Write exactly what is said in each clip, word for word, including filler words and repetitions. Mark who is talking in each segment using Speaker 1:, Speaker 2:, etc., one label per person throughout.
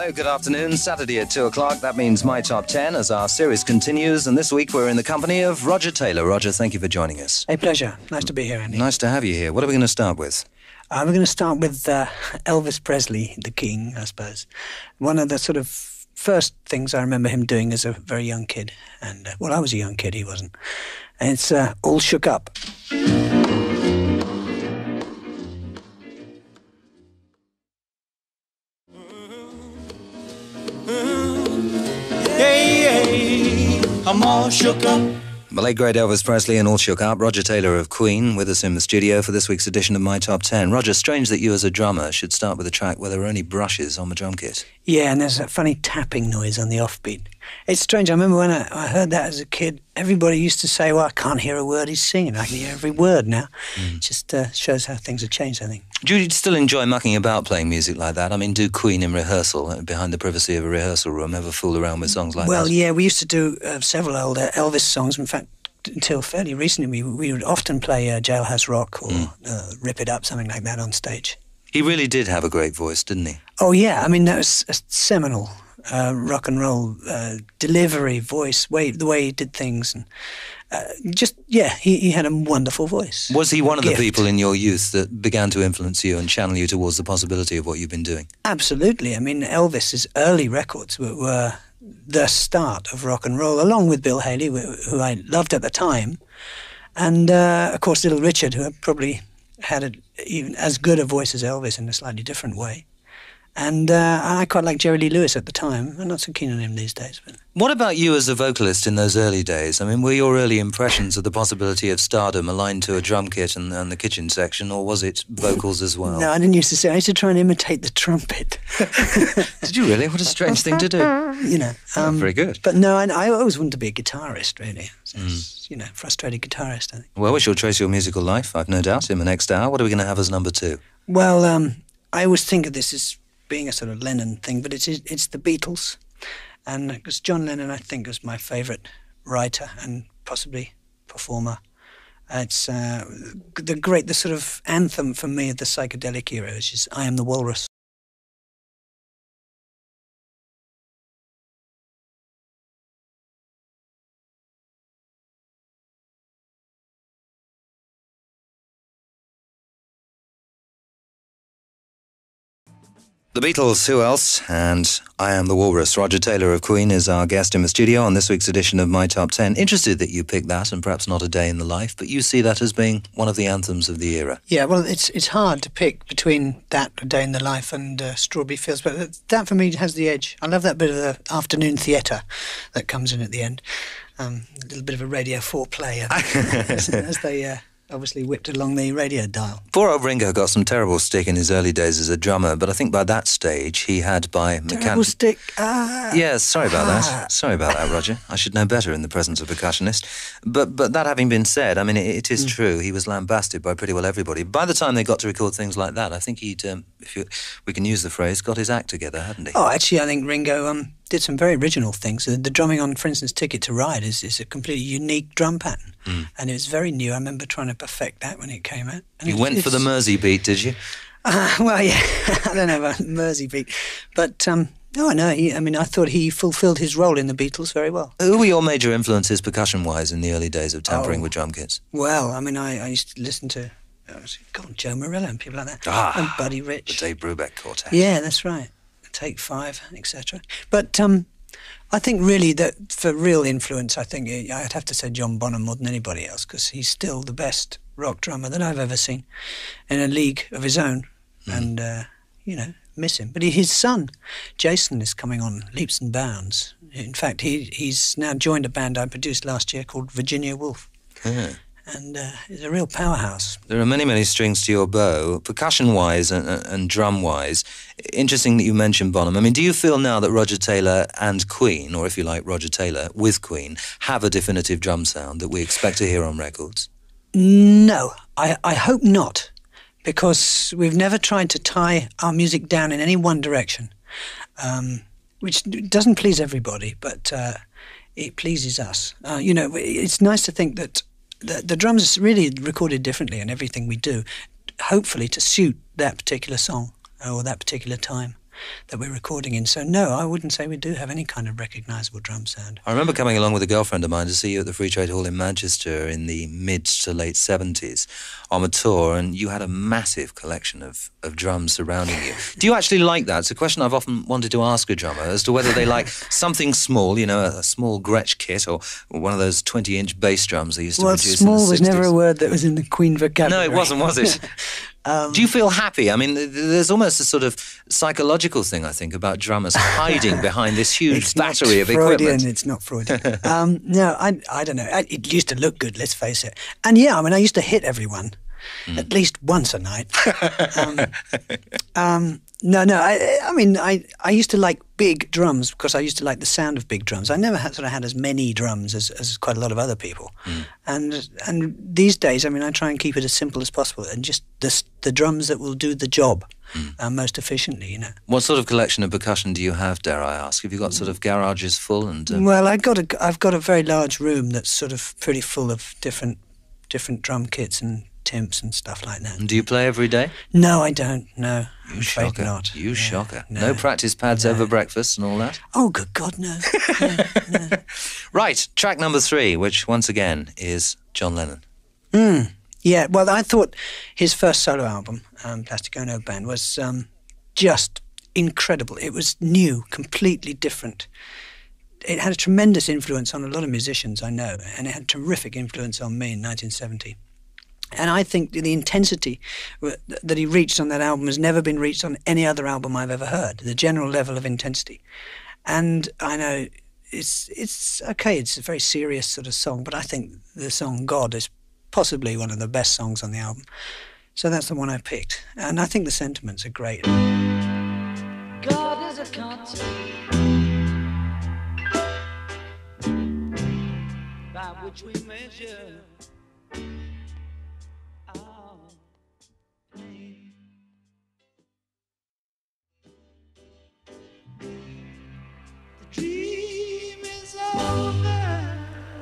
Speaker 1: Hello, good afternoon. Saturday at two o'clock. That means My Top ten as our series continues. And this week we're in the company of Roger Taylor. Roger, thank you for joining us.
Speaker 2: A pleasure. Nice to be here, Andy.
Speaker 1: Nice to have you here. What are we going to start with?
Speaker 2: Uh, we're going to start with uh, Elvis Presley, the King, I suppose. One of the sort of first things I remember him doing as a very young kid. And, uh, well, I was a young kid, he wasn't. And it's uh, All Shook Up.
Speaker 1: I'm all shook up. The late great Elvis Presley and All Shook Up. Roger Taylor of Queen with us in the studio for this week's edition of My Top ten. Roger, strange that you as a drummer should start with a track where there are only brushes on the drum kit.
Speaker 2: Yeah, and there's a funny tapping noise on the offbeat. It's strange. I remember when I, I heard that as a kid, everybody used to say, well, I can't hear a word he's singing. I can hear every word now. Mm. It just uh, shows how things have changed, I think.
Speaker 1: Do you still enjoy mucking about playing music like that? I mean, do Queen in rehearsal, behind the privacy of a rehearsal room, ever fool around with songs like
Speaker 2: well,
Speaker 1: that?
Speaker 2: Well, yeah, we used to do uh, several old uh, Elvis songs. In fact, until fairly recently, we, we would often play uh, Jailhouse Rock or mm. uh, Rip It Up, something like that on stage.
Speaker 1: He really did have a great voice, didn't he?
Speaker 2: Oh, yeah. I mean, that was a seminal uh, rock and roll uh, delivery, voice, way the way he did things. And uh, just, yeah, he, he had a wonderful voice.
Speaker 1: Was he one of
Speaker 2: gift.
Speaker 1: the people in your youth that began to influence you and channel you towards the possibility of what you've been doing?
Speaker 2: Absolutely. I mean, Elvis's early records were, were the start of rock and roll, along with Bill Haley, who I loved at the time. And, uh, of course, Little Richard, who probably had a, even as good a voice as Elvis in a slightly different way. And uh, I quite liked Jerry Lee Lewis at the time. I'm not so keen on him these days. But
Speaker 1: what about you as a vocalist in those early days? I mean, were your early impressions of the possibility of stardom aligned to a drum kit and, and the kitchen section, or was it vocals as well?
Speaker 2: No, I didn't used to say. I used to try and imitate the trumpet.
Speaker 1: Did you really? What a strange thing to do.
Speaker 2: You know. Um,
Speaker 1: oh, very good.
Speaker 2: But no, I, I always wanted to be a guitarist, really. So mm. You know, frustrated guitarist, I think.
Speaker 1: Well, we shall trace your musical life, I've no doubt, in the next hour. What are we going to have as number two?
Speaker 2: Well, um, I always think of this as being a sort of Lennon thing, but it's it's the Beatles, and because John Lennon, I think, was my favourite writer and possibly performer. It's uh, the great, the sort of anthem for me of the psychedelic era, which is "I Am the Walrus."
Speaker 1: The Beatles, who else? And I Am the Walrus. Roger Taylor of Queen is our guest in the studio on this week's edition of My Top ten. Interested that you picked that and perhaps not A Day in the Life, but you see that as being one of the anthems of the era.
Speaker 2: Yeah, well, it's it's hard to pick between that, A Day in the Life, and uh, Strawberry Fields, but that for me has the edge. I love that bit of the afternoon theatre that comes in at the end. Um, a little bit of a Radio four play as, as they... Uh, obviously whipped along the radio dial.
Speaker 1: Poor old Ringo got some terrible stick in his early days as a drummer, but I think by that stage he had by...
Speaker 2: Terrible mechan- stick? Ah.
Speaker 1: Yeah, sorry about
Speaker 2: ah.
Speaker 1: that. Sorry about that, Roger. I should know better in the presence of a percussionist. But but that having been said, I mean, it, it is mm. true. He was lambasted by pretty well everybody. By the time they got to record things like that, I think he'd, um, if you, we can use the phrase, got his act together, hadn't he?
Speaker 2: Oh, actually, I think Ringo... Um, did some very original things. The, the drumming on, for instance, Ticket to Ride is, is a completely unique drum pattern. Mm. And it was very new. I remember trying to perfect that when it came out. And
Speaker 1: you
Speaker 2: it,
Speaker 1: went for the Mersey beat, did you?
Speaker 2: Uh, well, yeah, I don't know about Mersey beat. But, um, no, no, he, I mean, I thought he fulfilled his role in the Beatles very well.
Speaker 1: Who were your major influences percussion-wise in the early days of tampering
Speaker 2: oh,
Speaker 1: with drum kits?
Speaker 2: Well, I mean, I, I used to listen to, oh, God, Joe Morello and people like that.
Speaker 1: Ah,
Speaker 2: and Buddy Rich.
Speaker 1: The Dave Brubeck Quartet.
Speaker 2: Yeah, that's right. Take Five, et cetera. But, um... I think really that for real influence, I think I'd have to say John Bonham more than anybody else, because he's still the best rock drummer that I've ever seen in a league of his own. Mm. And, uh, you know, miss him. But he, his son, Jason, is coming on leaps and bounds. In fact, he he's now joined a band I produced last year called Virginia Woolf. Yeah. And uh, he's a real powerhouse.
Speaker 1: There are many, many strings to your bow, percussion-wise and, and drum-wise. Interesting that you mentioned Bonham. I mean, do you feel now that Roger Taylor and Queen, or if you like, Roger Taylor with Queen, have a definitive drum sound that we expect to hear on records?
Speaker 2: No, I, I hope not, because we've never tried to tie our music down in any one direction, um, which doesn't please everybody, but uh, it pleases us. Uh, you know, it's nice to think that The, the drums are really recorded differently in everything we do, hopefully to suit that particular song or that particular time. that we're recording in. So no, I wouldn't say we do have any kind of recognisable drum sound.
Speaker 1: I remember coming along with a girlfriend of mine to see you at the Free Trade Hall in Manchester in the mid to late seventies on a tour, and you had a massive collection of, of drums surrounding you. Do you actually like that? It's a question I've often wanted to ask a drummer, as to whether they like something small, you know, a, a small Gretsch kit, or one of those twenty-inch bass drums they used to
Speaker 2: well,
Speaker 1: produce
Speaker 2: small
Speaker 1: in the
Speaker 2: was
Speaker 1: sixties.
Speaker 2: never a word that was in the Queen vocabulary.
Speaker 1: No, it wasn't, was it? Um, Do you feel happy? I mean, th- there's almost a sort of psychological thing, I think, about drummers hiding behind this huge battery of
Speaker 2: Freudian,
Speaker 1: equipment.
Speaker 2: It's not Freudian. um, no, I, I don't know. I, it used to look good, let's face it. And yeah, I mean, I used to hit everyone mm. at least once a night. um, um, no, no, I, I mean, I, I used to like big drums because I used to like the sound of big drums. I never had, sort of had as many drums as, as quite a lot of other people. Mm. And and these days, I mean, I try and keep it as simple as possible and just the, the drums that will do the job mm. uh, most efficiently, you know.
Speaker 1: What sort of collection of percussion do you have, dare I ask? Have you got sort of garages full? And um...
Speaker 2: Well, I've got, a, I've got a very large room that's sort of pretty full of different different drum kits and timps and stuff like that.
Speaker 1: And do you play every day?
Speaker 2: No, I don't. No,
Speaker 1: you
Speaker 2: I'm
Speaker 1: shocker.
Speaker 2: afraid not.
Speaker 1: You
Speaker 2: yeah,
Speaker 1: shocker.
Speaker 2: No,
Speaker 1: no practice pads
Speaker 2: no.
Speaker 1: over breakfast and all that?
Speaker 2: Oh, good God, no. no, no.
Speaker 1: Right, track number three, which once again is John Lennon.
Speaker 2: Mm, yeah, well, I thought his first solo album, um, Plastic Ono Band, was um, just incredible. It was new, completely different. It had a tremendous influence on a lot of musicians I know, and it had terrific influence on me in nineteen seventy. And I think the intensity that he reached on that album has never been reached on any other album I've ever heard, the general level of intensity. And I know it's it's okay, it's a very serious sort of song, but I think the song God is possibly one of the best songs on the album. So that's the one I picked. And I think the sentiments are great. God is a concert by which we measure our pain. The dream is over.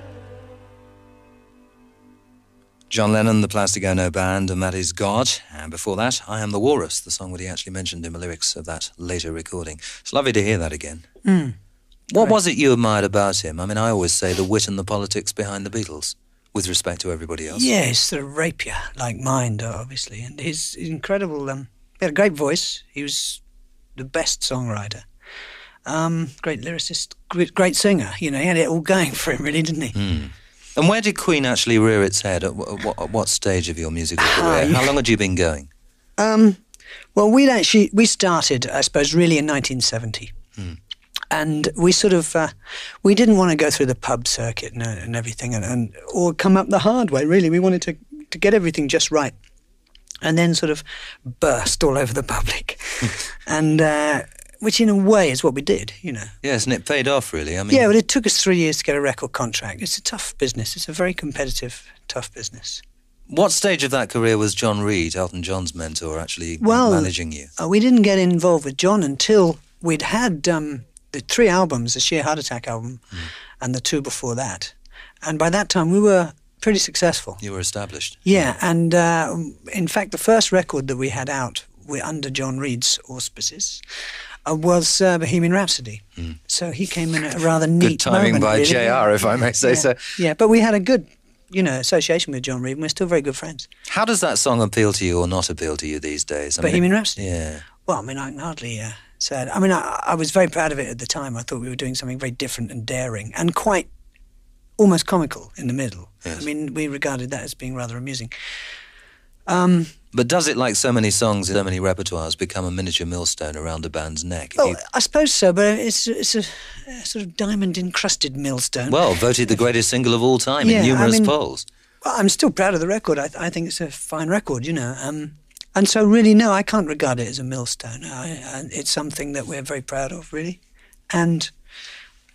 Speaker 1: John Lennon, the Plastic Ono Band, and that is God. And before that, I Am the Walrus, the song that he actually mentioned in the lyrics of that later recording. It's lovely to hear that again.
Speaker 2: Mm.
Speaker 1: What
Speaker 2: Right.
Speaker 1: was it you admired about him? I mean, I always say the wit and the politics behind the Beatles, with respect to everybody else.
Speaker 2: Yeah, his sort of rapier-like mind, obviously. And his, his incredible... Um, he had a great voice. He was the best songwriter. Um, great lyricist, great, great singer. You know, he had it all going for him, really, didn't he?
Speaker 1: Mm. And where did Queen actually rear its head? At what, at what stage of your musical career? How long had you been going?
Speaker 2: Um, well, we'd actually... We started, I suppose, really in nineteen seventy. Mm. And we sort of, uh, we didn't want to go through the pub circuit and, and everything, and, and or come up the hard way, really. We wanted to, to get everything just right. And then sort of burst all over the public. and uh, which in a way is what we did, you know.
Speaker 1: Yes, and it paid off, really. I mean,
Speaker 2: yeah, but it took us three years to get a record contract. It's a tough business. It's a very competitive, tough business.
Speaker 1: What stage of that career was John Reid, Elton John's mentor, actually
Speaker 2: well,
Speaker 1: managing you?
Speaker 2: Uh, we didn't get involved with John until we'd had... Um, the three albums, the Sheer Heart Attack album, mm. and the two before that. And by that time, we were pretty successful.
Speaker 1: You were established.
Speaker 2: Yeah, and uh, in fact, the first record that we had out, we're under John Reid's auspices, uh, was uh, Bohemian Rhapsody. Mm. So he came in at a rather neat
Speaker 1: Good timing
Speaker 2: moment,
Speaker 1: by
Speaker 2: really.
Speaker 1: J R, if I may say
Speaker 2: yeah.
Speaker 1: so.
Speaker 2: Yeah, but we had a good, you know, association with John Reid, and we're still very good friends.
Speaker 1: How does that song appeal to you or not appeal to you these days? I
Speaker 2: Bohemian
Speaker 1: mean,
Speaker 2: Rhapsody?
Speaker 1: Yeah.
Speaker 2: Well, I mean, I can hardly... Uh, Sad. I mean, I, I was very proud of it at the time. I thought we were doing something very different and daring and quite almost comical in the middle.
Speaker 1: Yes.
Speaker 2: I mean, we regarded that as being rather amusing. Um,
Speaker 1: but does it, like so many songs in so many repertoires, become a miniature millstone around a band's neck?
Speaker 2: Well,
Speaker 1: you...
Speaker 2: I suppose so, but it's it's a, a sort of diamond-encrusted millstone.
Speaker 1: Well, voted the greatest single of all time
Speaker 2: yeah,
Speaker 1: in numerous
Speaker 2: I mean,
Speaker 1: polls.
Speaker 2: Well, I'm still proud of the record. I, I think it's a fine record, you know. Um, And so really, no, I can't regard it as a millstone. I, I, it's something that we're very proud of, really. And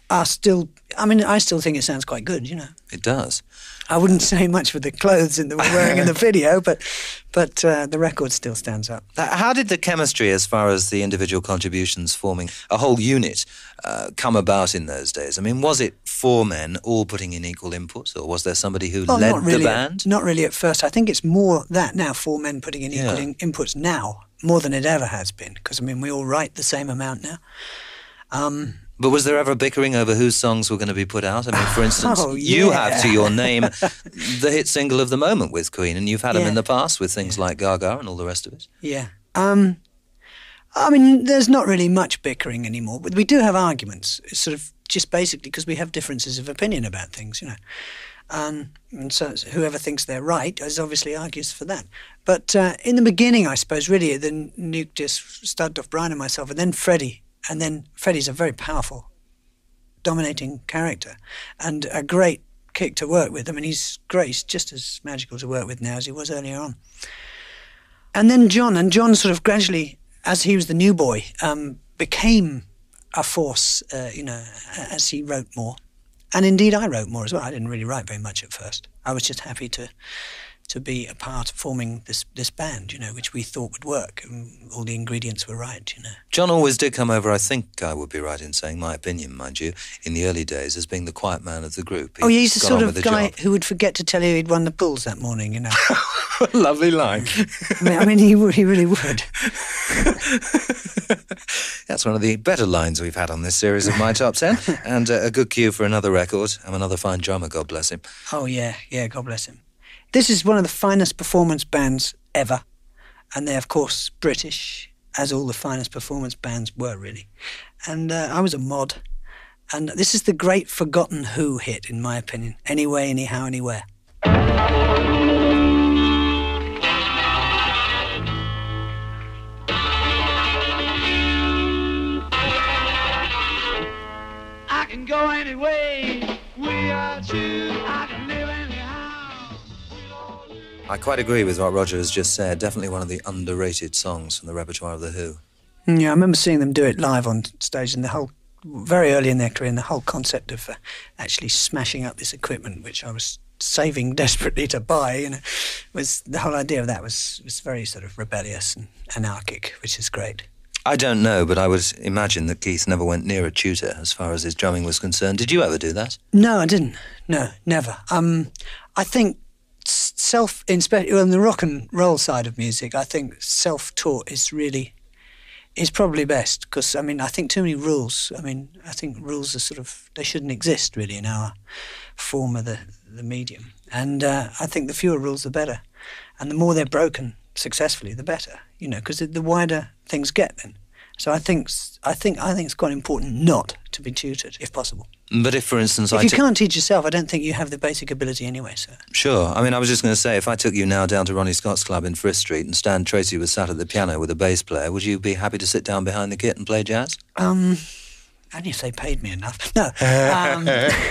Speaker 2: are still, I mean, I still think it sounds quite good, you know.
Speaker 1: It does.
Speaker 2: I wouldn't say much with the clothes that we're wearing in the video, but but uh, the record still stands up.
Speaker 1: How did the chemistry, as far as the individual contributions forming a whole unit, uh, come about in those days? I mean, was it four men all putting in equal input, or was there somebody who
Speaker 2: well,
Speaker 1: led
Speaker 2: not really
Speaker 1: the band?
Speaker 2: At, not really at first. I think it's more that now, four men putting in equal
Speaker 1: Yeah.
Speaker 2: in, inputs now, more than it ever has been, because, I mean, we all write the same amount now. Um...
Speaker 1: But was there ever bickering over whose songs were going to be put out? I mean, for instance,
Speaker 2: Oh,
Speaker 1: you
Speaker 2: yeah.
Speaker 1: have to your name the hit single of the moment with Queen, and you've had them
Speaker 2: Yeah.
Speaker 1: in the past with things like Gaga and all the rest of it.
Speaker 2: Yeah. Um, I mean, there's not really much bickering anymore, but we do have arguments. It's sort of just basically because we have differences of opinion about things, you know. Um, and so whoever thinks they're right is obviously argues for that. But uh, in the beginning, I suppose, really, the nuke just started off Brian and myself, and then Freddie. And then Freddie's a very powerful, dominating character and a great kick to work with. I mean, he's great. He's just as magical to work with now as he was earlier on. And then John, and John sort of gradually, as he was the new boy, um, became a force, uh, you know, as he wrote more. And indeed, I wrote more as well. I didn't really write very much at first. I was just happy to to be a part of forming this, this band, you know, which we thought would work. And all the ingredients were right, you know.
Speaker 1: John always did come over, I think I would be right in saying, my opinion, mind you, in the early days as being the quiet man of the group. He
Speaker 2: oh, yeah, he's the
Speaker 1: got
Speaker 2: sort
Speaker 1: on
Speaker 2: of
Speaker 1: with the
Speaker 2: guy
Speaker 1: job.
Speaker 2: who would forget to tell you he'd won the pools that morning, you know.
Speaker 1: Lovely line.
Speaker 2: I mean, I mean he, would- he really would.
Speaker 1: That's one of the better lines we've had on this series of My Top Ten, and uh, a good cue for another record. I'm another fine drummer, God bless him.
Speaker 2: Oh, yeah, yeah, God bless him. This is one of the finest performance bands ever. And they're, of course, British, as all the finest performance bands were, really. And uh, I was a mod. And this is the great forgotten Who hit, in my opinion. Anyway, anyhow, anywhere.
Speaker 3: I can go any way, we are two, I can live anyhow.
Speaker 1: I quite agree with what Roger has just said. Definitely one of the underrated songs from the repertoire of The Who.
Speaker 2: Yeah, I remember seeing them do it live on stage, and the whole, very early in their career, and the whole concept of uh, actually smashing up this equipment, which I was saving desperately to buy, you know, was the whole idea of that was, was very sort of rebellious and anarchic, which is great.
Speaker 1: I don't know, but I would imagine that Keith never went near a tutor as far as his drumming was concerned. Did you ever do that?
Speaker 2: No, I didn't. No, never. Um, I think self, especially on the rock and roll side of music, I think self-taught is really is probably best, because I mean I think too many rules. I mean I think rules are sort of, they shouldn't exist really in our form of the the medium. And uh, I think the fewer rules the better, and the more they're broken successfully, the better. You know, because the, the wider things get then. So I think I think I think it's quite important not to be tutored if possible.
Speaker 1: But if, for instance,
Speaker 2: If
Speaker 1: I
Speaker 2: you
Speaker 1: took-
Speaker 2: can't teach yourself, I don't think you have the basic ability anyway. So
Speaker 1: Sure. I mean, I was just going to say, if I took you now down to Ronnie Scott's club in Frith Street and Stan Tracy was sat at the piano with a bass player, would you be happy to sit down behind the kit and play jazz?
Speaker 2: um, only if they paid me enough. No. Um,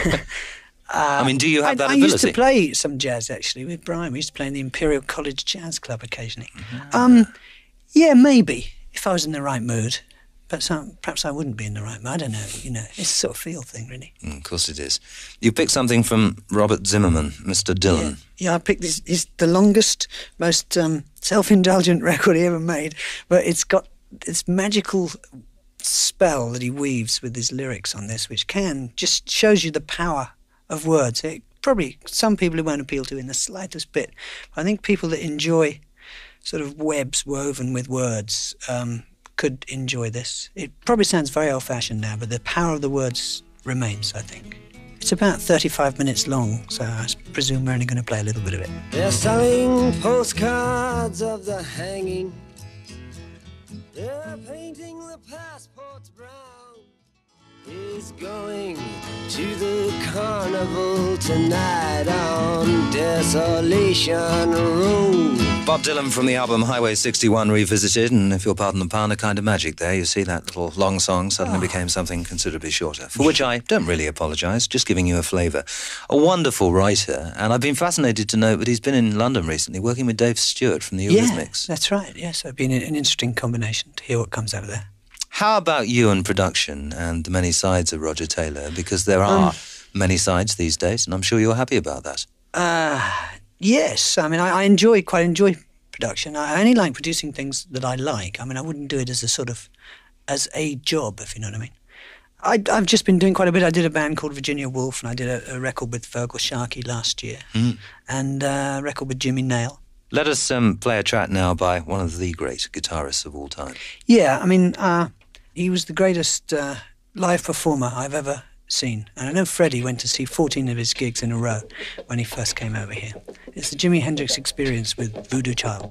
Speaker 1: I mean, do you have
Speaker 2: I,
Speaker 1: that
Speaker 2: I
Speaker 1: ability?
Speaker 2: used to play some jazz actually with Brian. We used to play in the Imperial College Jazz Club occasionally.
Speaker 1: Mm-hmm.
Speaker 2: Um, yeah, maybe if I was in the right mood. But some, perhaps I wouldn't be in the right mood. I don't know. You know, it's a sort of feel thing, really.
Speaker 1: Mm, of course it is. You picked something from Robert Zimmerman, Mister Dylan.
Speaker 2: Yeah, yeah I picked this. It's the longest, most um, self-indulgent record he ever made. But it's got this magical spell that he weaves with his lyrics on this, which can just shows you the power of words. It probably some people it won't appeal to in the slightest bit. I think people that enjoy sort of webs woven with words um, could enjoy this. It probably sounds very old-fashioned now, but the power of the words remains, I think. It's about thirty-five minutes long, so I presume we're only going to play a little bit of it.
Speaker 4: They're selling postcards of the hanging. They're painting the passports brown. He's going to the carnival tonight on Desolation Road.
Speaker 1: Bob Dylan from the album Highway sixty-one Revisited, and if you'll pardon the pun, a kind of magic there. You see, that little long song suddenly
Speaker 2: Oh.
Speaker 1: became something considerably shorter, for which I don't really apologise, just giving you a flavour. A wonderful writer, and I've been fascinated to note that he's been in London recently working with Dave Stewart from the
Speaker 2: Yeah,
Speaker 1: Eurythmics.
Speaker 2: that's right. Yes, it's been an interesting combination to hear what comes out of there.
Speaker 1: How about you and production and the many sides of Roger Taylor? Because there are um, many sides these days, and I'm sure you're happy about that.
Speaker 2: Uh, yes. I mean, I, I enjoy, quite enjoy production. I only like producing things that I like. I mean, I wouldn't do it as a sort of, as a job, if you know what I mean. I, I've just been doing quite a bit. I did a band called Virginia Woolf, and I did a, a record with Fergal Sharkey last year, mm. and a record with Jimmy Nail.
Speaker 1: Let us um, play a track now by one of the great guitarists of all time.
Speaker 2: Yeah, I mean, uh, he was the greatest uh, live performer I've ever seen. And I know Freddie went to see fourteen of his gigs in a row when he first came over here. It's the Jimi Hendrix Experience with Voodoo Child.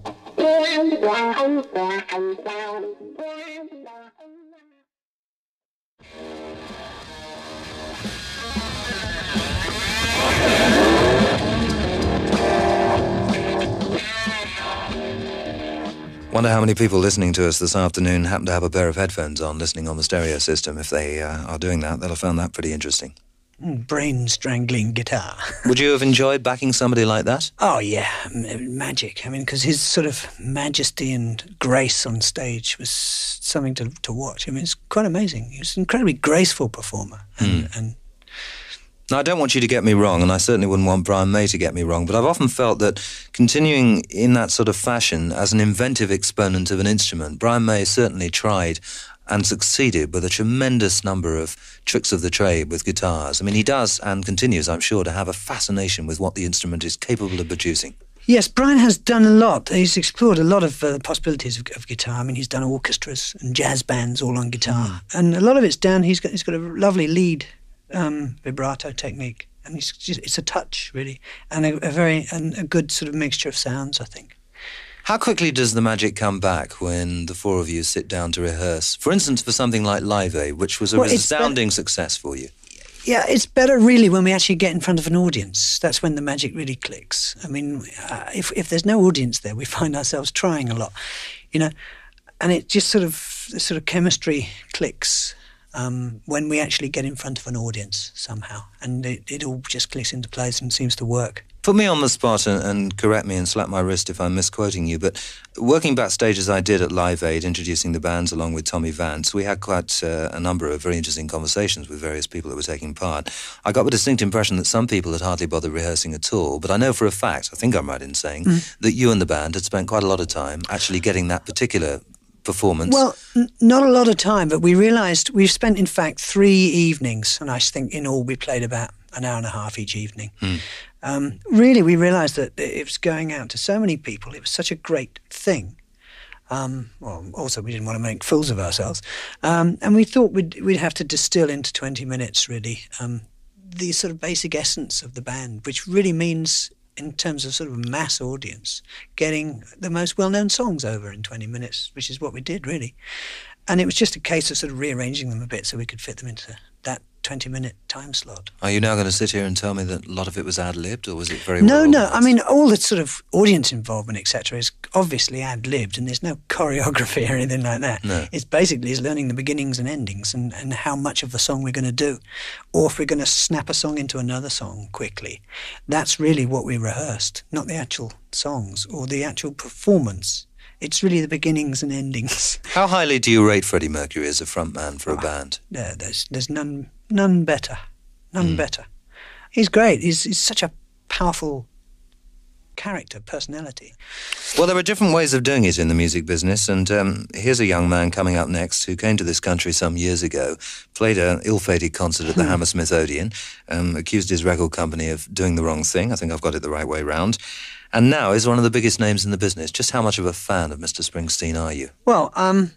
Speaker 1: Wonder how many people listening to us this afternoon happen to have a pair of headphones on, listening on the stereo system. If they uh, are doing that, they'll have found that pretty interesting.
Speaker 2: Brain-strangling guitar.
Speaker 1: Would you have enjoyed backing somebody like that?
Speaker 2: Oh, yeah, M- magic. I mean, because his sort of majesty and grace on stage was something to, to watch. I mean, it's quite amazing. He was an incredibly graceful performer. And, mm. and
Speaker 1: Now, I don't want you to get me wrong, and I certainly wouldn't want Brian May to get me wrong, but I've often felt that continuing in that sort of fashion as an inventive exponent of an instrument, Brian May certainly tried and succeeded with a tremendous number of tricks of the trade with guitars. I mean, he does and continues, I'm sure, to have a fascination with what the instrument is capable of producing.
Speaker 2: Yes, Brian has done a lot. He's explored a lot of uh, possibilities of, of guitar. I mean, he's done orchestras and jazz bands all on guitar. Mm. And a lot of it's down, he's got, he's got a lovely lead um, vibrato technique. And it's, just, it's a touch, really, and a, a very and a good sort of mixture of sounds, I think.
Speaker 1: How quickly does the magic come back when the four of you sit down to rehearse? For instance, for something like Live Aid, which was a well, resounding success for you.
Speaker 2: Yeah, it's better really when we actually get in front of an audience. That's when the magic really clicks. I mean, uh, if if there's no audience there, we find ourselves trying a lot, you know, and it just sort of the sort of chemistry clicks um, when we actually get in front of an audience somehow, and it, it all just clicks into place and seems to work.
Speaker 1: Put me on the spot and, and correct me and slap my wrist if I'm misquoting you, but working backstage as I did at Live Aid, introducing the bands along with Tommy Vance, we had quite uh, a number of very interesting conversations with various people that were taking part. I got the distinct impression that some people had hardly bothered rehearsing at all, but I know for a fact, I think I'm right in saying, mm. that you and the band had spent quite a lot of time actually getting that particular performance.
Speaker 2: Well, n- not a lot of time, but we realised we've spent, in fact, three evenings, and I think in all we played about an hour and a half each evening. Mm. Um, really, we realised that it was going out to so many people. It was such a great thing. Um, well, also, we didn't want to make fools of ourselves. Um, and we thought we'd, we'd have to distill into twenty minutes, really, um, the sort of basic essence of the band, which really means, in terms of sort of mass audience, getting the most well-known songs over in twenty minutes, which is what we did, really. And it was just a case of sort of rearranging them a bit so we could fit them into that twenty-minute time slot.
Speaker 1: Are you now going to sit here and tell me that a lot of it was ad-libbed, or was it very
Speaker 2: no,
Speaker 1: well
Speaker 2: no. I mean, all the sort of audience involvement, et cetera, is obviously ad-libbed, and there's no choreography or anything like that.
Speaker 1: No.
Speaker 2: It's basically is learning the beginnings and endings and, and how much of the song we're going to do, or if we're going to snap a song into another song quickly. That's really what we rehearsed, not the actual songs or the actual performance. It's really the beginnings and endings.
Speaker 1: How highly do you rate Freddie Mercury as a frontman for a
Speaker 2: oh,
Speaker 1: band?
Speaker 2: Yeah, there's there's none none better, none mm. better. He's great. He's he's such a powerful character, personality.
Speaker 1: Well, there are different ways of doing it in the music business, and um, here's a young man coming up next who came to this country some years ago, played an ill-fated concert at the Hammersmith Odeon, um, accused his record company of doing the wrong thing. I think I've got it the right way round. And now is one of the biggest names in the business. Just how much of a fan of Mister Springsteen are you?
Speaker 2: Well, um,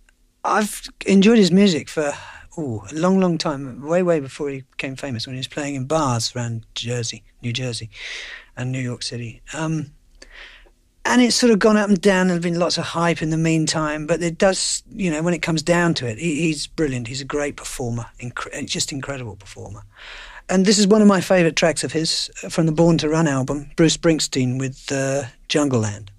Speaker 2: I've enjoyed his music for ooh, a long, long time, way, way before he became famous, when he was playing in bars around Jersey, New Jersey and New York City. Um, and it's sort of gone up and down. There's been lots of hype in the meantime, but it does, you know, when it comes down to it, he, he's brilliant. He's a great performer, incre- just incredible performer. And this is one of my favourite tracks of his, from the Born to Run album, Bruce Springsteen with uh, Jungle Land.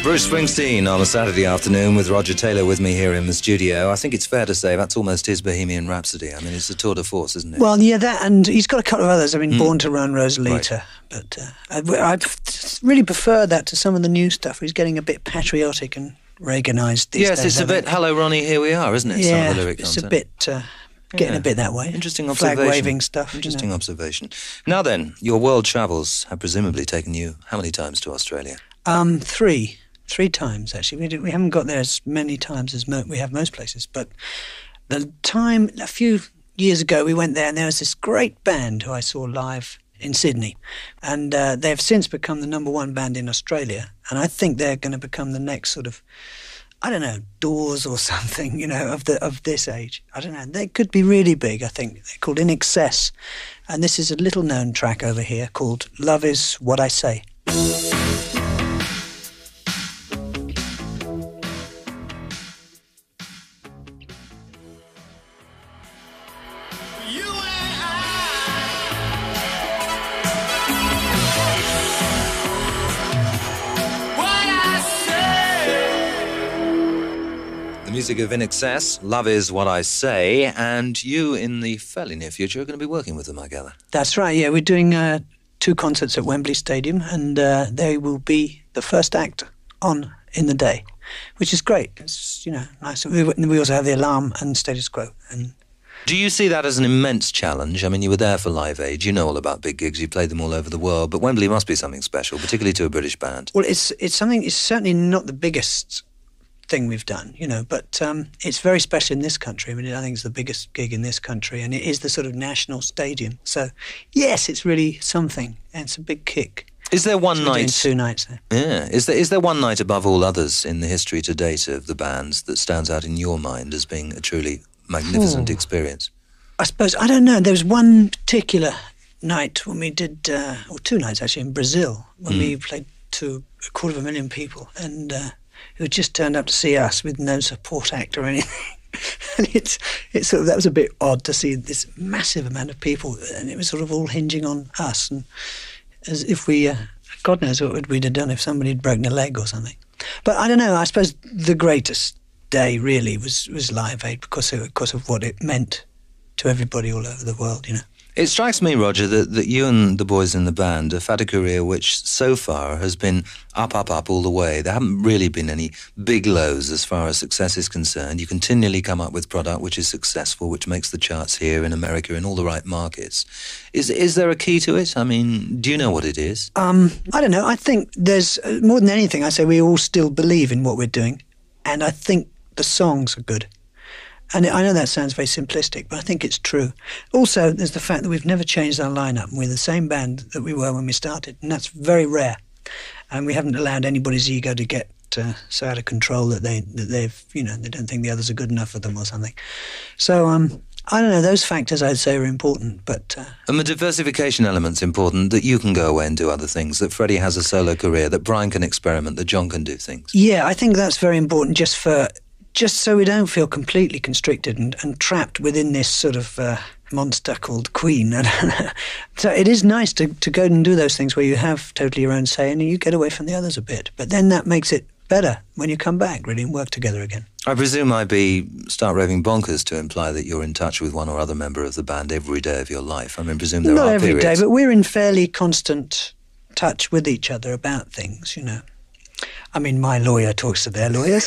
Speaker 1: Bruce Springsteen on a Saturday afternoon with Roger Taylor with me here in the studio. I think it's fair to say that's almost his Bohemian Rhapsody. I mean, it's a tour de force, isn't it?
Speaker 2: Well, yeah, that, and he's got a couple of others. I mean, mm. Born to Run, Rosalita.
Speaker 1: Right.
Speaker 2: But uh, I, I really prefer that to some of the new stuff. He's getting a bit patriotic and Reaganised these
Speaker 1: yes,
Speaker 2: days.
Speaker 1: Yes, it's a bit, hello, Ronnie, here we are, isn't it?
Speaker 2: Yeah,
Speaker 1: some of the lyric
Speaker 2: it's
Speaker 1: content.
Speaker 2: a bit... Uh, Getting
Speaker 1: yeah.
Speaker 2: a bit that way.
Speaker 1: Interesting observation.
Speaker 2: Flag waving stuff.
Speaker 1: Interesting
Speaker 2: you know.
Speaker 1: observation. Now then, your world travels have presumably taken you how many times to Australia?
Speaker 2: Um, three. Three times, actually. We, did, we haven't got there as many times as mo- we have most places. But the time, a few years ago, we went there and there was this great band who I saw live in Sydney. And uh, they've since become the number one band in Australia. And I think they're going to become the next sort of... I don't know, Doors or something, you know, of the of this age. I don't know. They could be really big, I think. They're called In Excess. And this is a little-known track over here called Love Is What I Say.
Speaker 1: Music of In Excess, Love Is What I Say, and you in the fairly near future are going to be working with them, I gather.
Speaker 2: That's right, yeah. We're doing uh, two concerts at Wembley Stadium, and uh, they will be the first act on in the day, which is great. It's, you know, nice. We, we also have the Alarm and Status Quo. And
Speaker 1: do you see that as an immense challenge? I mean, you were there for Live Aid. You know all about big gigs. You played them all over the world, but Wembley must be something special, particularly to a British band.
Speaker 2: Well, it's it's something. It's certainly not the biggest thing we've done, you know, but um, it's very special in this country. I mean, I think it's the biggest gig in this country, and it is the sort of national stadium. So, yes, it's really something, and it's a big kick.
Speaker 1: Is there one
Speaker 2: so
Speaker 1: night?
Speaker 2: Two nights there.
Speaker 1: Yeah. Is there is there one night above all others in the history to date of the bands that stands out in your mind as being a truly magnificent
Speaker 2: Ooh.
Speaker 1: experience?
Speaker 2: I suppose I don't know. There was one particular night when we did, uh, or two nights actually, in Brazil when mm. we played to a quarter of a million people, and. Uh, who just turned up to see us with no support act or anything. And it's, it's sort of, that was a bit odd to see this massive amount of people, and it was sort of all hinging on us, and as if we, uh, God knows what we'd have done if somebody had broken a leg or something. But I don't know, I suppose the greatest day really was, was Live Aid because of, because of what it meant to everybody all over the world, you know.
Speaker 1: It strikes me, Roger, that, that you and the boys in the band have had a career which so far has been up, up, up all the way. There haven't really been any big lows as far as success is concerned. You continually come up with product which is successful, which makes the charts here in America in all the right markets. Is is there a key to it? I mean, do you know what it is?
Speaker 2: Um, I don't know. I think there's, uh, more than anything, I say we all still believe in what we're doing. And I think the songs are good. And I know that sounds very simplistic, but I think it's true. Also, there's the fact that we've never changed our lineup. We're the same band that we were when we started, and that's very rare. And we haven't allowed anybody's ego to get uh, so out of control that they that they've you know they don't think the others are good enough for them or something. So um, I don't know. Those factors I'd say are important, but uh,
Speaker 1: and the diversification element's important. That you can go away and do other things. That Freddie has a solo career. That Brian can experiment. That John can do things.
Speaker 2: Yeah, I think that's very important. Just for. Just so we don't feel completely constricted and, and trapped within this sort of uh, monster called Queen. So it is nice to, to go and do those things where you have totally your own say and you get away from the others a bit. But then that makes it better when you come back, really, and work together again.
Speaker 1: I presume I'd be start raving bonkers to imply that you're in touch with one or other member of the band every day of your life. I mean, presume there
Speaker 2: Not
Speaker 1: are
Speaker 2: every
Speaker 1: periods.
Speaker 2: day, but we're in fairly constant touch with each other about things, you know. I mean, my lawyer talks to their lawyers.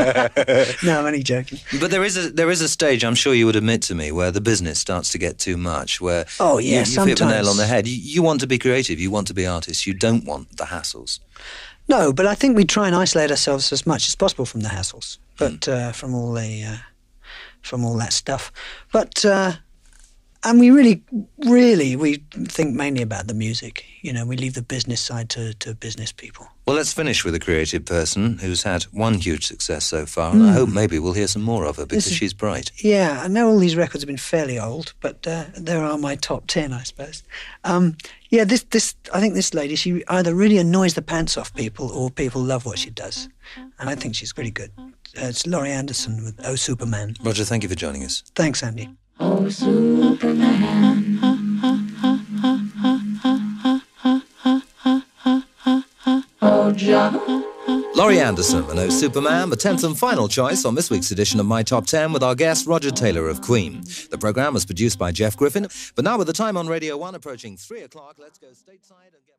Speaker 2: No, I'm only joking.
Speaker 1: But there is a there is a stage, I'm sure you would admit to me, where the business starts to get too much, where
Speaker 2: oh, yeah,
Speaker 1: you, you
Speaker 2: sometimes.
Speaker 1: hit the nail on the head. You, you want to be creative, you want to be artists, you don't want the hassles.
Speaker 2: No, but I think we try and isolate ourselves as much as possible from the hassles, but mm. uh, from all the uh, from all that stuff. But uh, and we really, really, we think mainly about the music. You know, we leave the business side to, to business people.
Speaker 1: Well, let's finish with a creative person who's had one huge success so far, and mm. I hope maybe we'll hear some more of her because
Speaker 2: is,
Speaker 1: she's bright.
Speaker 2: Yeah, I know all these records have been fairly old, but uh, there are my top ten, I suppose. Um, yeah, this, this, I think this lady, she either really annoys the pants off people or people love what she does. And I think she's really good. Uh, it's Laurie Anderson with Oh Superman.
Speaker 1: Roger, thank you for joining us.
Speaker 2: Thanks, Andy.
Speaker 5: Oh Superman. Oh John.
Speaker 1: Laurie Anderson and O Superman, the tenth and final choice on this week's edition of My Top ten with our guest Roger Taylor of Queen. The programme was produced by Jeff Griffin, but now with the time on Radio one approaching three o'clock, let's go stateside and get...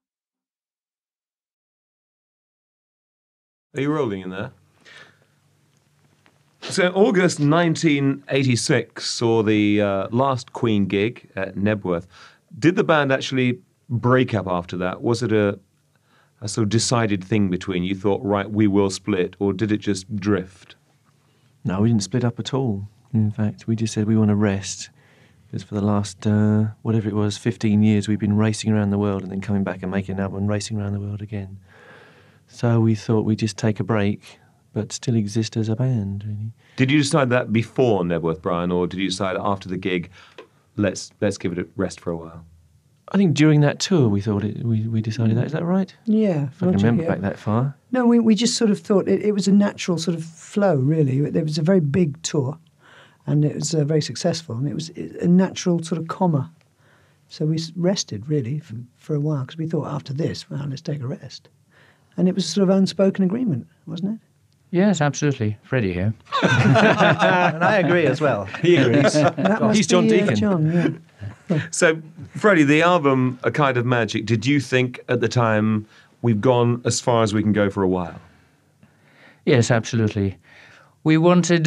Speaker 6: Are you rolling in there? So August nineteen eighty-six saw the uh, last Queen gig at Nebworth. Did the band actually break up after that? Was it a, a sort of decided thing between you thought, right, we will split, or did it just drift?
Speaker 7: No, we didn't split up at all. In fact, we just said we want to rest. Because for the last, uh, whatever it was, fifteen years, we've been racing around the world and then coming back and making an album and racing around the world again. So we thought we'd just take a break, but still exist as a band, really.
Speaker 6: Did you decide that before Nebworth, Brian, or did you decide after the gig, let's let's give it a rest for a while?
Speaker 7: I think during that tour we thought it, we, we decided that. Is that right?
Speaker 2: Yeah.
Speaker 7: If I can remember back that far.
Speaker 2: No, we, we just sort of thought it, it was a natural sort of flow, really. It was a very big tour, and it was uh, very successful, and it was a natural sort of comma. So we rested, really, for, for a while, because we thought after this, well, let's take a rest. And it was a sort of unspoken agreement, wasn't it?
Speaker 8: Yes, absolutely. Freddie here.
Speaker 9: And I agree as well.
Speaker 6: He agrees.
Speaker 7: He's John
Speaker 2: be, uh,
Speaker 7: Deacon.
Speaker 2: John, yeah.
Speaker 6: So, Freddie, the album A Kind of Magic, did you think at the time we've gone as far as we can go for a while?
Speaker 8: Yes, absolutely. We wanted...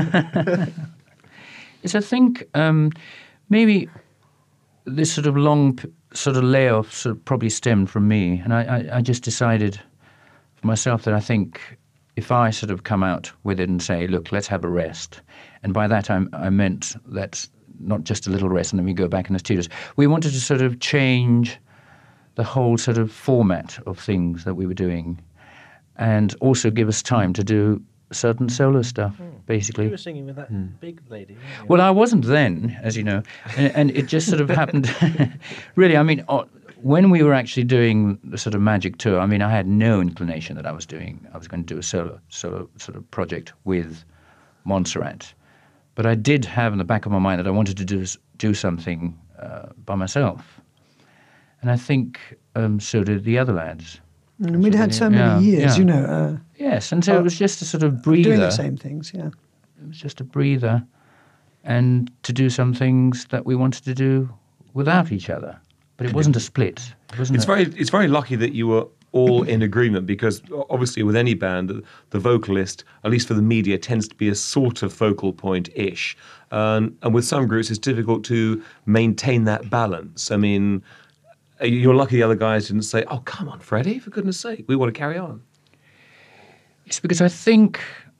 Speaker 8: Yes, I think um, maybe this sort of long p- sort of layoff sort of probably stemmed from me. And I, I, I just decided for myself that I think if I sort of come out with it and say, look, let's have a rest. And by that I, I meant that not just a little rest and then we go back in the studios. We wanted to sort of change the whole sort of format of things that we were doing and also give us time to do certain solo stuff, mm. basically.
Speaker 9: You were singing with that mm. big lady, weren't you?
Speaker 8: Well, I wasn't then, as you know, and, and it just sort of happened. Really, I mean, uh, when we were actually doing the sort of Magic tour, I mean, I had no inclination that I was doing, I was going to do a solo, solo sort of project with Montserrat. But I did have in the back of my mind that I wanted to do do something uh, by myself. And I think um, so did the other lads.
Speaker 2: And we'd had so many
Speaker 8: yeah,
Speaker 2: years,
Speaker 8: yeah.
Speaker 2: you know. Uh,
Speaker 8: yes, and so uh, it was just a sort of breather.
Speaker 2: Doing the same things, yeah.
Speaker 8: It was just a breather, and to do some things that we wanted to do without each other. But it wasn't a split. It wasn't
Speaker 6: it's
Speaker 8: a,
Speaker 6: very it's very lucky that you were all in agreement, because obviously with any band, the, the vocalist, at least for the media, tends to be a sort of focal point-ish. Um, and with some groups, it's difficult to maintain that balance. I mean, you're lucky the other guys didn't say, oh, come on, Freddie, for goodness sake, we want to carry on.
Speaker 8: It's because I think,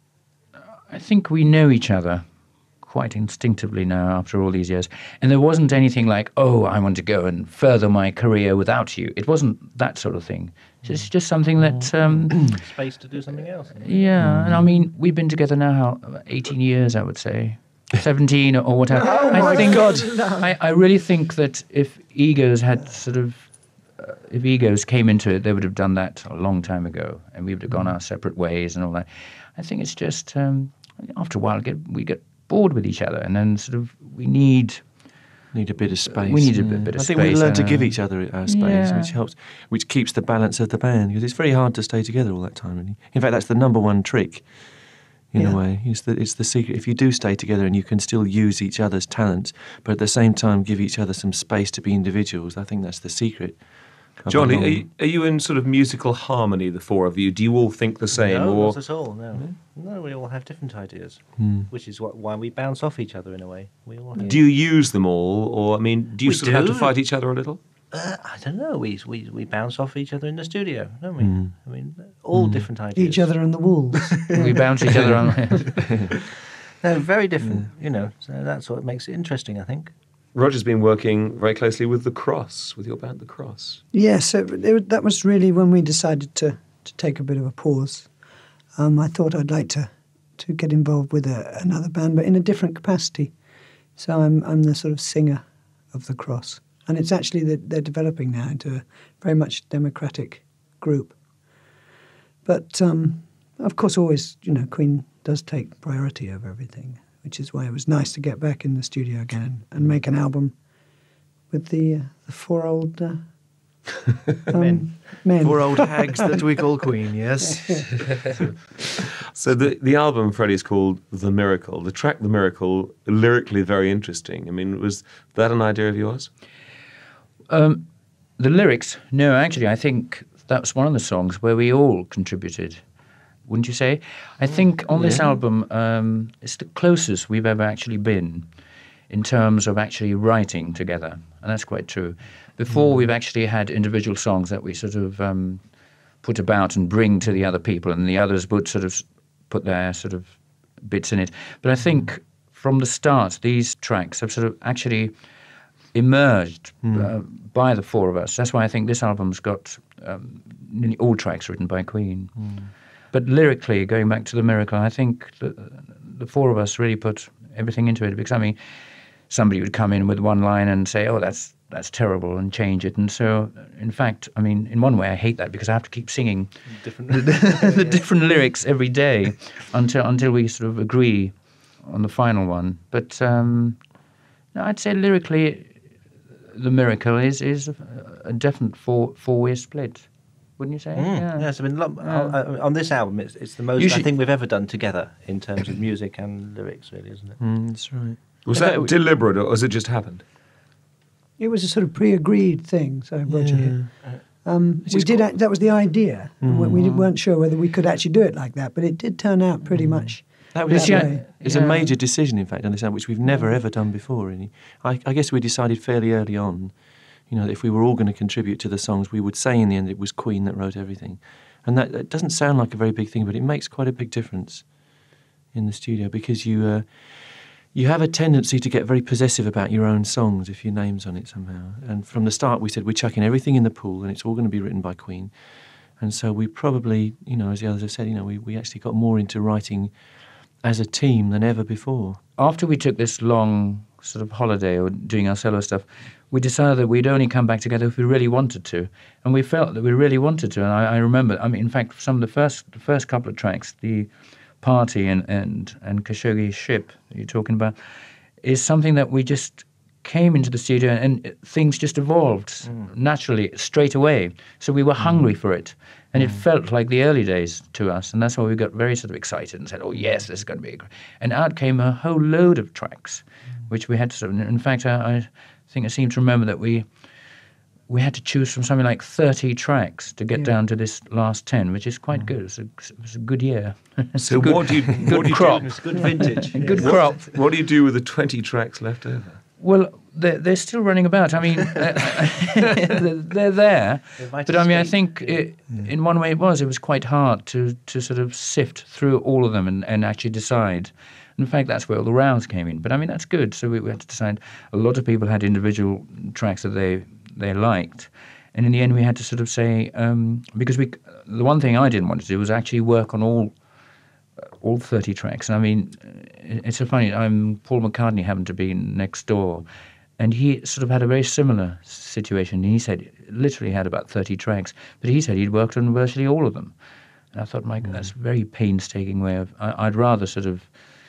Speaker 8: I think we know each other quite instinctively now after all these years. And there wasn't anything like, oh, I want to go and further my career without you. It wasn't that sort of thing. It's just something that... Um,
Speaker 9: space to do something else.
Speaker 8: Yeah, and I mean, we've been together now, how, eighteen years, I would say. seventeen or whatever.
Speaker 2: Oh
Speaker 8: I
Speaker 2: my
Speaker 8: think,
Speaker 2: God!
Speaker 8: I, I really think that if egos had sort of, uh, if egos came into it, they would have done that a long time ago, and we would have gone our separate ways and all that. I think it's just um, after a while get, we get bored with each other, and then sort of we need
Speaker 7: need a bit of space.
Speaker 8: We need a bit, bit of
Speaker 7: I
Speaker 8: space.
Speaker 7: think we learn to
Speaker 8: uh,
Speaker 7: give each other our space,
Speaker 8: yeah.
Speaker 7: which helps, which keeps the balance of the band, because it's very hard to stay together all that time. Really. In fact, that's the number one trick. In
Speaker 2: yeah.
Speaker 7: a way, it's the it's the secret. If you do stay together and you can still use each other's talents, but at the same time give each other some space to be individuals, I think that's the secret.
Speaker 6: Johnny, are you, are you in sort of musical harmony, the four of you? Do you all think the same?
Speaker 9: No,
Speaker 6: or?
Speaker 9: not at all, no. Mm-hmm. No, we all have different ideas,
Speaker 7: mm.
Speaker 9: which is what, why we bounce off each other in a way. We all have.
Speaker 6: Do you use them all, or, I mean, do you
Speaker 9: We
Speaker 6: sort of have
Speaker 9: do.
Speaker 6: to fight each other a little?
Speaker 9: Uh, I don't know. We, we we bounce off each other in the studio, don't we?
Speaker 7: Mm.
Speaker 9: I mean, all
Speaker 7: Mm.
Speaker 9: different ideas.
Speaker 2: Each other and the walls.
Speaker 8: we bounce each other on.
Speaker 9: No, very different, you know. So that's what makes it interesting, I think.
Speaker 6: Roger's been working very closely with The Cross, with your band The Cross.
Speaker 2: Yes, it, it, that was really when we decided to, to take a bit of a pause. Um, I thought I'd like to, to get involved with a, another band, but in a different capacity. So I'm I'm the sort of singer of The Cross. And it's actually that they're developing now into a very much democratic group. But, um, of course, always, you know, Queen does take priority over everything, which is why it was nice to get back in the studio again and, and make an album with the uh, the four old uh, Um, men.
Speaker 7: Four old hags that we call Queen, yes.
Speaker 6: So the, the album, Freddie, is called The Miracle. The track The Miracle, lyrically very interesting. I mean, was that an idea of yours?
Speaker 8: Um, the lyrics, no, actually, I think that's one of the songs where we all contributed, wouldn't you say? I think on this
Speaker 7: Yeah.
Speaker 8: album, um, it's the closest we've ever actually been in terms of actually writing together, and that's quite true. Before, we've actually had individual songs that we sort of um, put about and bring to the other people, and the others would sort of put their sort of bits in it. But I think from the start, these tracks have sort of actually emerged uh, by the four of us. That's why I think this album's got um, nearly all tracks written by Queen. But lyrically, going back to The Miracle, I think the, the four of us really put everything into it, because, I mean, somebody would come in with one line and say, oh, that's that's terrible, and change it. And so, in fact, I mean, in one way, I hate that, because I have to keep singing
Speaker 7: Different.
Speaker 8: the, the different lyrics every day until until we sort of agree on the final one. But um, no, I'd say lyrically, The Miracle is is a, a definite four four-way split. Wouldn't you say?
Speaker 9: Mm. Yes, I mean, lo-
Speaker 8: Yeah.
Speaker 9: on, on this album, it's, it's the most
Speaker 8: You
Speaker 9: I
Speaker 8: should-
Speaker 9: think we've ever done together in terms of music and lyrics, really, isn't it?
Speaker 7: Mm, that's right.
Speaker 6: Was
Speaker 8: Okay,
Speaker 6: that
Speaker 8: we-
Speaker 6: deliberate, or has it just happened?
Speaker 2: It was a sort of pre-agreed thing. So Roger, um, we
Speaker 7: is
Speaker 2: did.
Speaker 7: cool.
Speaker 2: act- That was the idea. and We, we weren't sure whether we could actually do it like that, but it did turn out pretty much.
Speaker 7: That
Speaker 2: That
Speaker 7: was
Speaker 2: way.
Speaker 7: it's
Speaker 8: Yeah.
Speaker 7: a major decision, in fact, on this album, which we've never ever done before. Really, I, I guess we decided fairly early on, you know, that if we were all going to contribute to the songs, we would say in the end it was Queen that wrote everything, and that, that doesn't sound like a very big thing, but it makes quite a big difference in the studio, because you uh, you have a tendency to get very possessive about your own songs if your name's on it somehow. And from the start, we said we're chucking everything in the pool, and it's all going to be written by Queen. And so we probably, you know, as the others have said, you know, we, we actually got more into writing as a team than ever before.
Speaker 8: After we took this long sort of holiday or doing our solo stuff, we decided that we'd only come back together if we really wanted to. And we felt that we really wanted to. And I, I remember, I mean, in fact, some of the first the first couple of tracks, the Party and, and, and Khashoggi's Ship that you're talking about, is something that we just came into the studio and it, things just evolved mm. naturally, straight away. So we were hungry for it. And mm. it felt like the early days to us. And that's why we got very sort of excited and said, oh, yes, this is going to be great. And out came a whole load of tracks, mm. which we had to sort of, in fact, I, I think I seem to remember that we we had to choose from something like thirty tracks to get
Speaker 2: Yeah.
Speaker 8: down to this last ten, which is quite good. It was a, it was a good year. It's
Speaker 6: So
Speaker 8: a good,
Speaker 6: what do you
Speaker 8: good
Speaker 6: what do you
Speaker 8: crop.
Speaker 6: do?
Speaker 9: It's good vintage.
Speaker 8: A good
Speaker 9: yes.
Speaker 8: crop.
Speaker 6: What do you do with the twenty tracks left over?
Speaker 8: Well, they're, they're still running about. I mean, they're, they're there.
Speaker 9: They might
Speaker 8: But I mean, I
Speaker 9: escape.
Speaker 8: think it, in one way it was. It was quite hard to, to sort of sift through all of them and, and actually decide. In fact, that's where all the rows came in. But I mean, that's good. So we, we had to decide. A lot of people had individual tracks that they they liked. And in the end, we had to sort of say, um, because we, the one thing I didn't want to do was actually work on all all thirty tracks. And I mean, it's so funny. I'm, Paul McCartney happened to be next door, and he sort of had a very similar situation. He said, literally had about thirty tracks, but he said he'd worked on virtually all of them. And I thought, Mike, that's a very painstaking way of, I, I'd rather sort of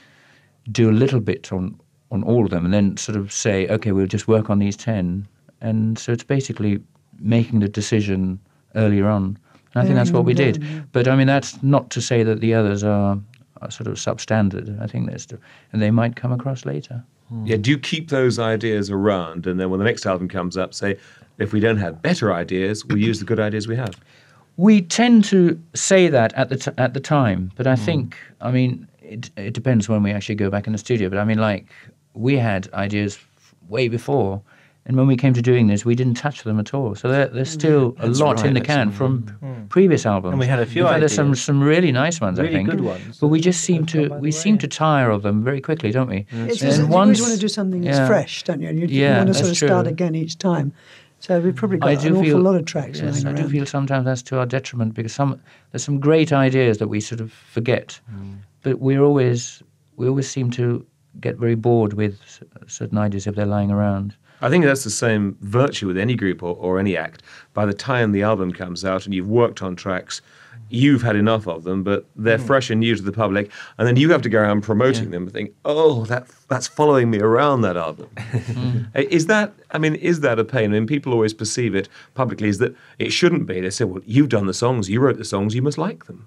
Speaker 8: do a little bit on, on all of them and then sort of say, okay, we'll just work on these ten. And so it's basically making the decision earlier on. And I think that's what we did. But I mean, that's not to say that the others are, are sort of substandard. I think there's, and they might come across later.
Speaker 6: Yeah, do you keep those ideas around, and then when the next album comes up, say, if we don't have better ideas, we use the good ideas we have?
Speaker 8: We tend to say that at the t- at the time, but I think, I mean, it it depends when we actually go back in the studio. But I mean, like, we had ideas f- way before, and when we came to doing this, we didn't touch them at all. So there, there's still a
Speaker 7: That's
Speaker 8: lot
Speaker 7: right,
Speaker 8: in the
Speaker 7: that's
Speaker 8: can
Speaker 7: right.
Speaker 8: from previous albums.
Speaker 9: And we had a few
Speaker 8: In fact, there's some
Speaker 9: ideas.
Speaker 8: some really nice ones, I
Speaker 9: Really
Speaker 8: think.
Speaker 9: good ones.
Speaker 8: But we just seem
Speaker 9: They've gone
Speaker 8: to
Speaker 9: by the
Speaker 8: we seem
Speaker 9: way.
Speaker 8: to tire of them very quickly, don't we?
Speaker 2: It's
Speaker 8: And
Speaker 2: just, you
Speaker 8: once-
Speaker 2: always want to do something that's
Speaker 8: yeah.
Speaker 2: fresh, don't you? And you, you
Speaker 8: Yeah,
Speaker 2: want to
Speaker 8: that's
Speaker 2: sort of start
Speaker 8: true.
Speaker 2: again each time. So we've probably got
Speaker 8: I
Speaker 2: an
Speaker 8: do
Speaker 2: awful
Speaker 8: feel,
Speaker 2: lot of tracks
Speaker 8: yes,
Speaker 2: lying
Speaker 8: I
Speaker 2: around.
Speaker 8: do feel sometimes that's to our detriment, because some there's some great ideas that we sort of forget, but we're always we always seem to get very bored with s- certain ideas if they're lying around.
Speaker 6: I think that's the same virtue with any group or, or any act. By the time the album comes out and you've worked on tracks, you've had enough of them, but they're mm. fresh and new to the public, and then you have to go around promoting yeah. them and think, oh, that that's following me around, that album. mm. Is that, I mean, is that a pain? I mean, people always perceive it publicly as that it shouldn't be. They say, well, you've done the songs, you wrote the songs, you must like them.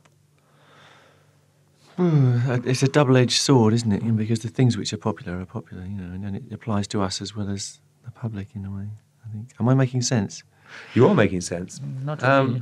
Speaker 7: It's a double-edged sword, isn't it? Because the things which are popular are popular, you know, and it applies to us as well as the public in a way, I think. Am I making sense?
Speaker 6: You are making sense.
Speaker 8: Not
Speaker 6: um,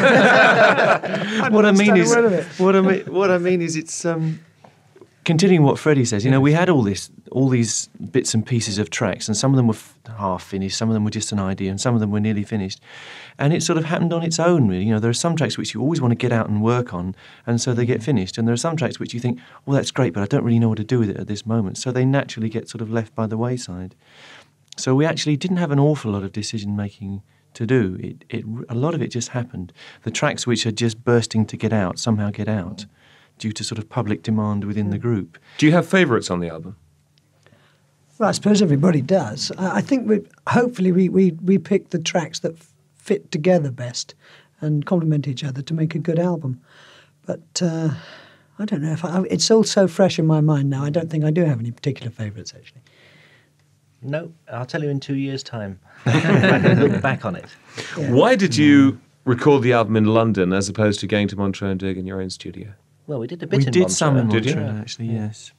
Speaker 7: I what I mean is what I mean what I mean is it's um, continuing what Freddie says. You know, we had all this, all these bits and pieces of tracks, and some of them were f- half finished, some of them were just an idea, and some of them were nearly finished. And it sort of happened on its own, really. You know, there are some tracks which you always want to get out and work on, and so they get finished. And there are some tracks which you think, well, that's great, but I don't really know what to do with it at this moment. So they naturally get sort of left by the wayside. So we actually didn't have an awful lot of decision making to do. It, it, a lot of it just happened. The tracks which are just bursting to get out somehow get out due to sort of public demand within the group.
Speaker 6: Do you have favourites on the album?
Speaker 2: Well, I suppose everybody does. I, I think we hopefully we, we, we pick the tracks that f- fit together best and complement each other to make a good album. But uh, I don't know if I, it's all so fresh in my mind now. I don't think I do have any particular favourites actually.
Speaker 9: No, I'll tell you in two years' time. I can look back on it.
Speaker 6: Yeah. Why did you record the album in London as opposed to going to Montreux and doing it in your own studio?
Speaker 9: Well, we did a bit
Speaker 7: we
Speaker 9: in
Speaker 7: did
Speaker 9: Montreux.
Speaker 7: some in Montreux,
Speaker 6: did you?
Speaker 7: actually, yeah. yes.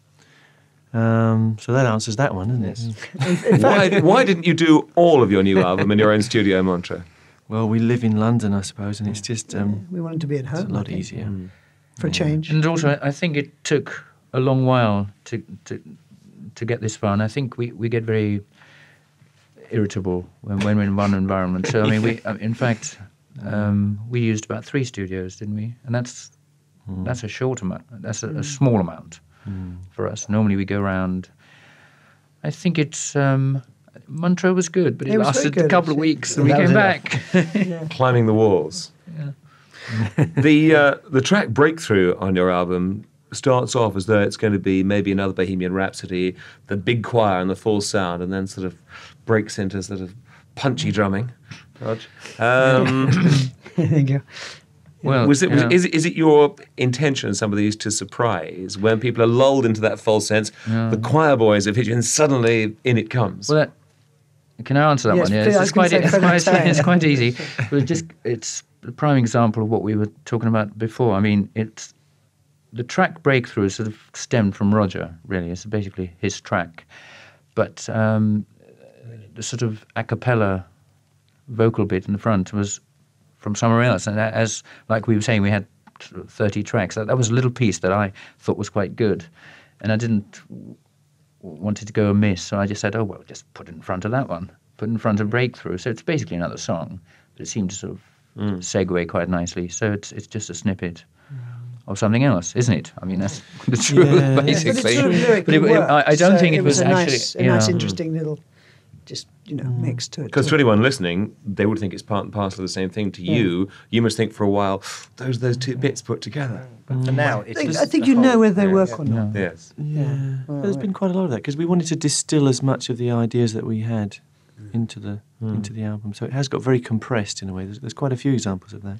Speaker 7: Um, so that answers that one, doesn't it?
Speaker 6: Yes. why, why didn't you do all of your new album in your own studio in Montreux?
Speaker 7: Well, we live in London, I suppose, and it's just... Um,
Speaker 2: yeah, we wanted to be at home.
Speaker 7: It's a lot easier. Mm.
Speaker 2: For a change.
Speaker 8: And also, I think it took a long while to to, to get this far, and I think we, we get very... irritable when, when we're in one environment. So, I mean, we, in fact, um, we used about three studios, didn't we? And that's mm. that's a short amount. That's a, a small amount mm. for us. Normally we go around. I think it's um, Montreux was good, but it,
Speaker 2: it
Speaker 8: lasted
Speaker 2: good,
Speaker 8: a couple
Speaker 2: actually.
Speaker 8: of weeks, and we came back.
Speaker 2: yeah.
Speaker 6: Climbing the walls.
Speaker 8: Yeah.
Speaker 6: the uh, the track Breakthrough on your album starts off as though it's going to be maybe another Bohemian Rhapsody, the big choir and the full sound, and then sort of breaks into sort of punchy drumming. Um,
Speaker 2: Thank you.
Speaker 8: Well,
Speaker 6: was it, was,
Speaker 8: yeah.
Speaker 6: is, is it your intention in some of these to surprise when people are lulled into that false sense,
Speaker 8: yeah.
Speaker 6: the choir boys have hit you, and suddenly in it comes?
Speaker 8: Well, that, can I answer that
Speaker 2: yes,
Speaker 8: one? Yeah,
Speaker 2: please,
Speaker 8: it's, it's, quite, it's, quite,
Speaker 2: time,
Speaker 8: it's
Speaker 2: yeah.
Speaker 8: quite easy. But just it's a prime example of what we were talking about before. I mean, it's the track Breakthrough sort of stemmed from Roger, really. It's basically his track. But um, the sort of a cappella vocal bit in the front was from somewhere else. And as, like we were saying, we had thirty tracks. That, that was a little piece that I thought was quite good. And I didn't want it to go amiss, so I just said, oh, well, just put it in front of that one. Put it in front of Breakthrough. So it's basically another song, but it seemed to sort of mm. segue quite nicely. So it's it's just a snippet of something else, isn't it? I mean, that's the truth,
Speaker 7: Yeah.
Speaker 8: basically.
Speaker 2: Yeah, but it sort of
Speaker 8: But it, it, I, I don't
Speaker 2: so
Speaker 8: think it,
Speaker 2: it was,
Speaker 8: was
Speaker 2: a
Speaker 8: actually...
Speaker 2: nice, a
Speaker 8: yeah.
Speaker 2: nice, interesting little, just, you know, mix to it.
Speaker 6: Because to anyone listening, they would think it's part and parcel of the same thing. To
Speaker 2: Yeah.
Speaker 6: you, you must think for a while, those those two bits put together.
Speaker 9: But for now, it's
Speaker 2: I think,
Speaker 9: just
Speaker 2: I think
Speaker 9: the
Speaker 2: you know
Speaker 9: whole-
Speaker 2: whether they
Speaker 9: yeah,
Speaker 2: work
Speaker 9: yeah.
Speaker 2: or not.
Speaker 6: Yes.
Speaker 7: Yeah,
Speaker 2: Well,
Speaker 7: there's
Speaker 2: right.
Speaker 7: been quite a lot of that because we wanted to distill as much of the ideas that we had into the into the album. So it has got very compressed in a way. There's, there's quite a few examples of that.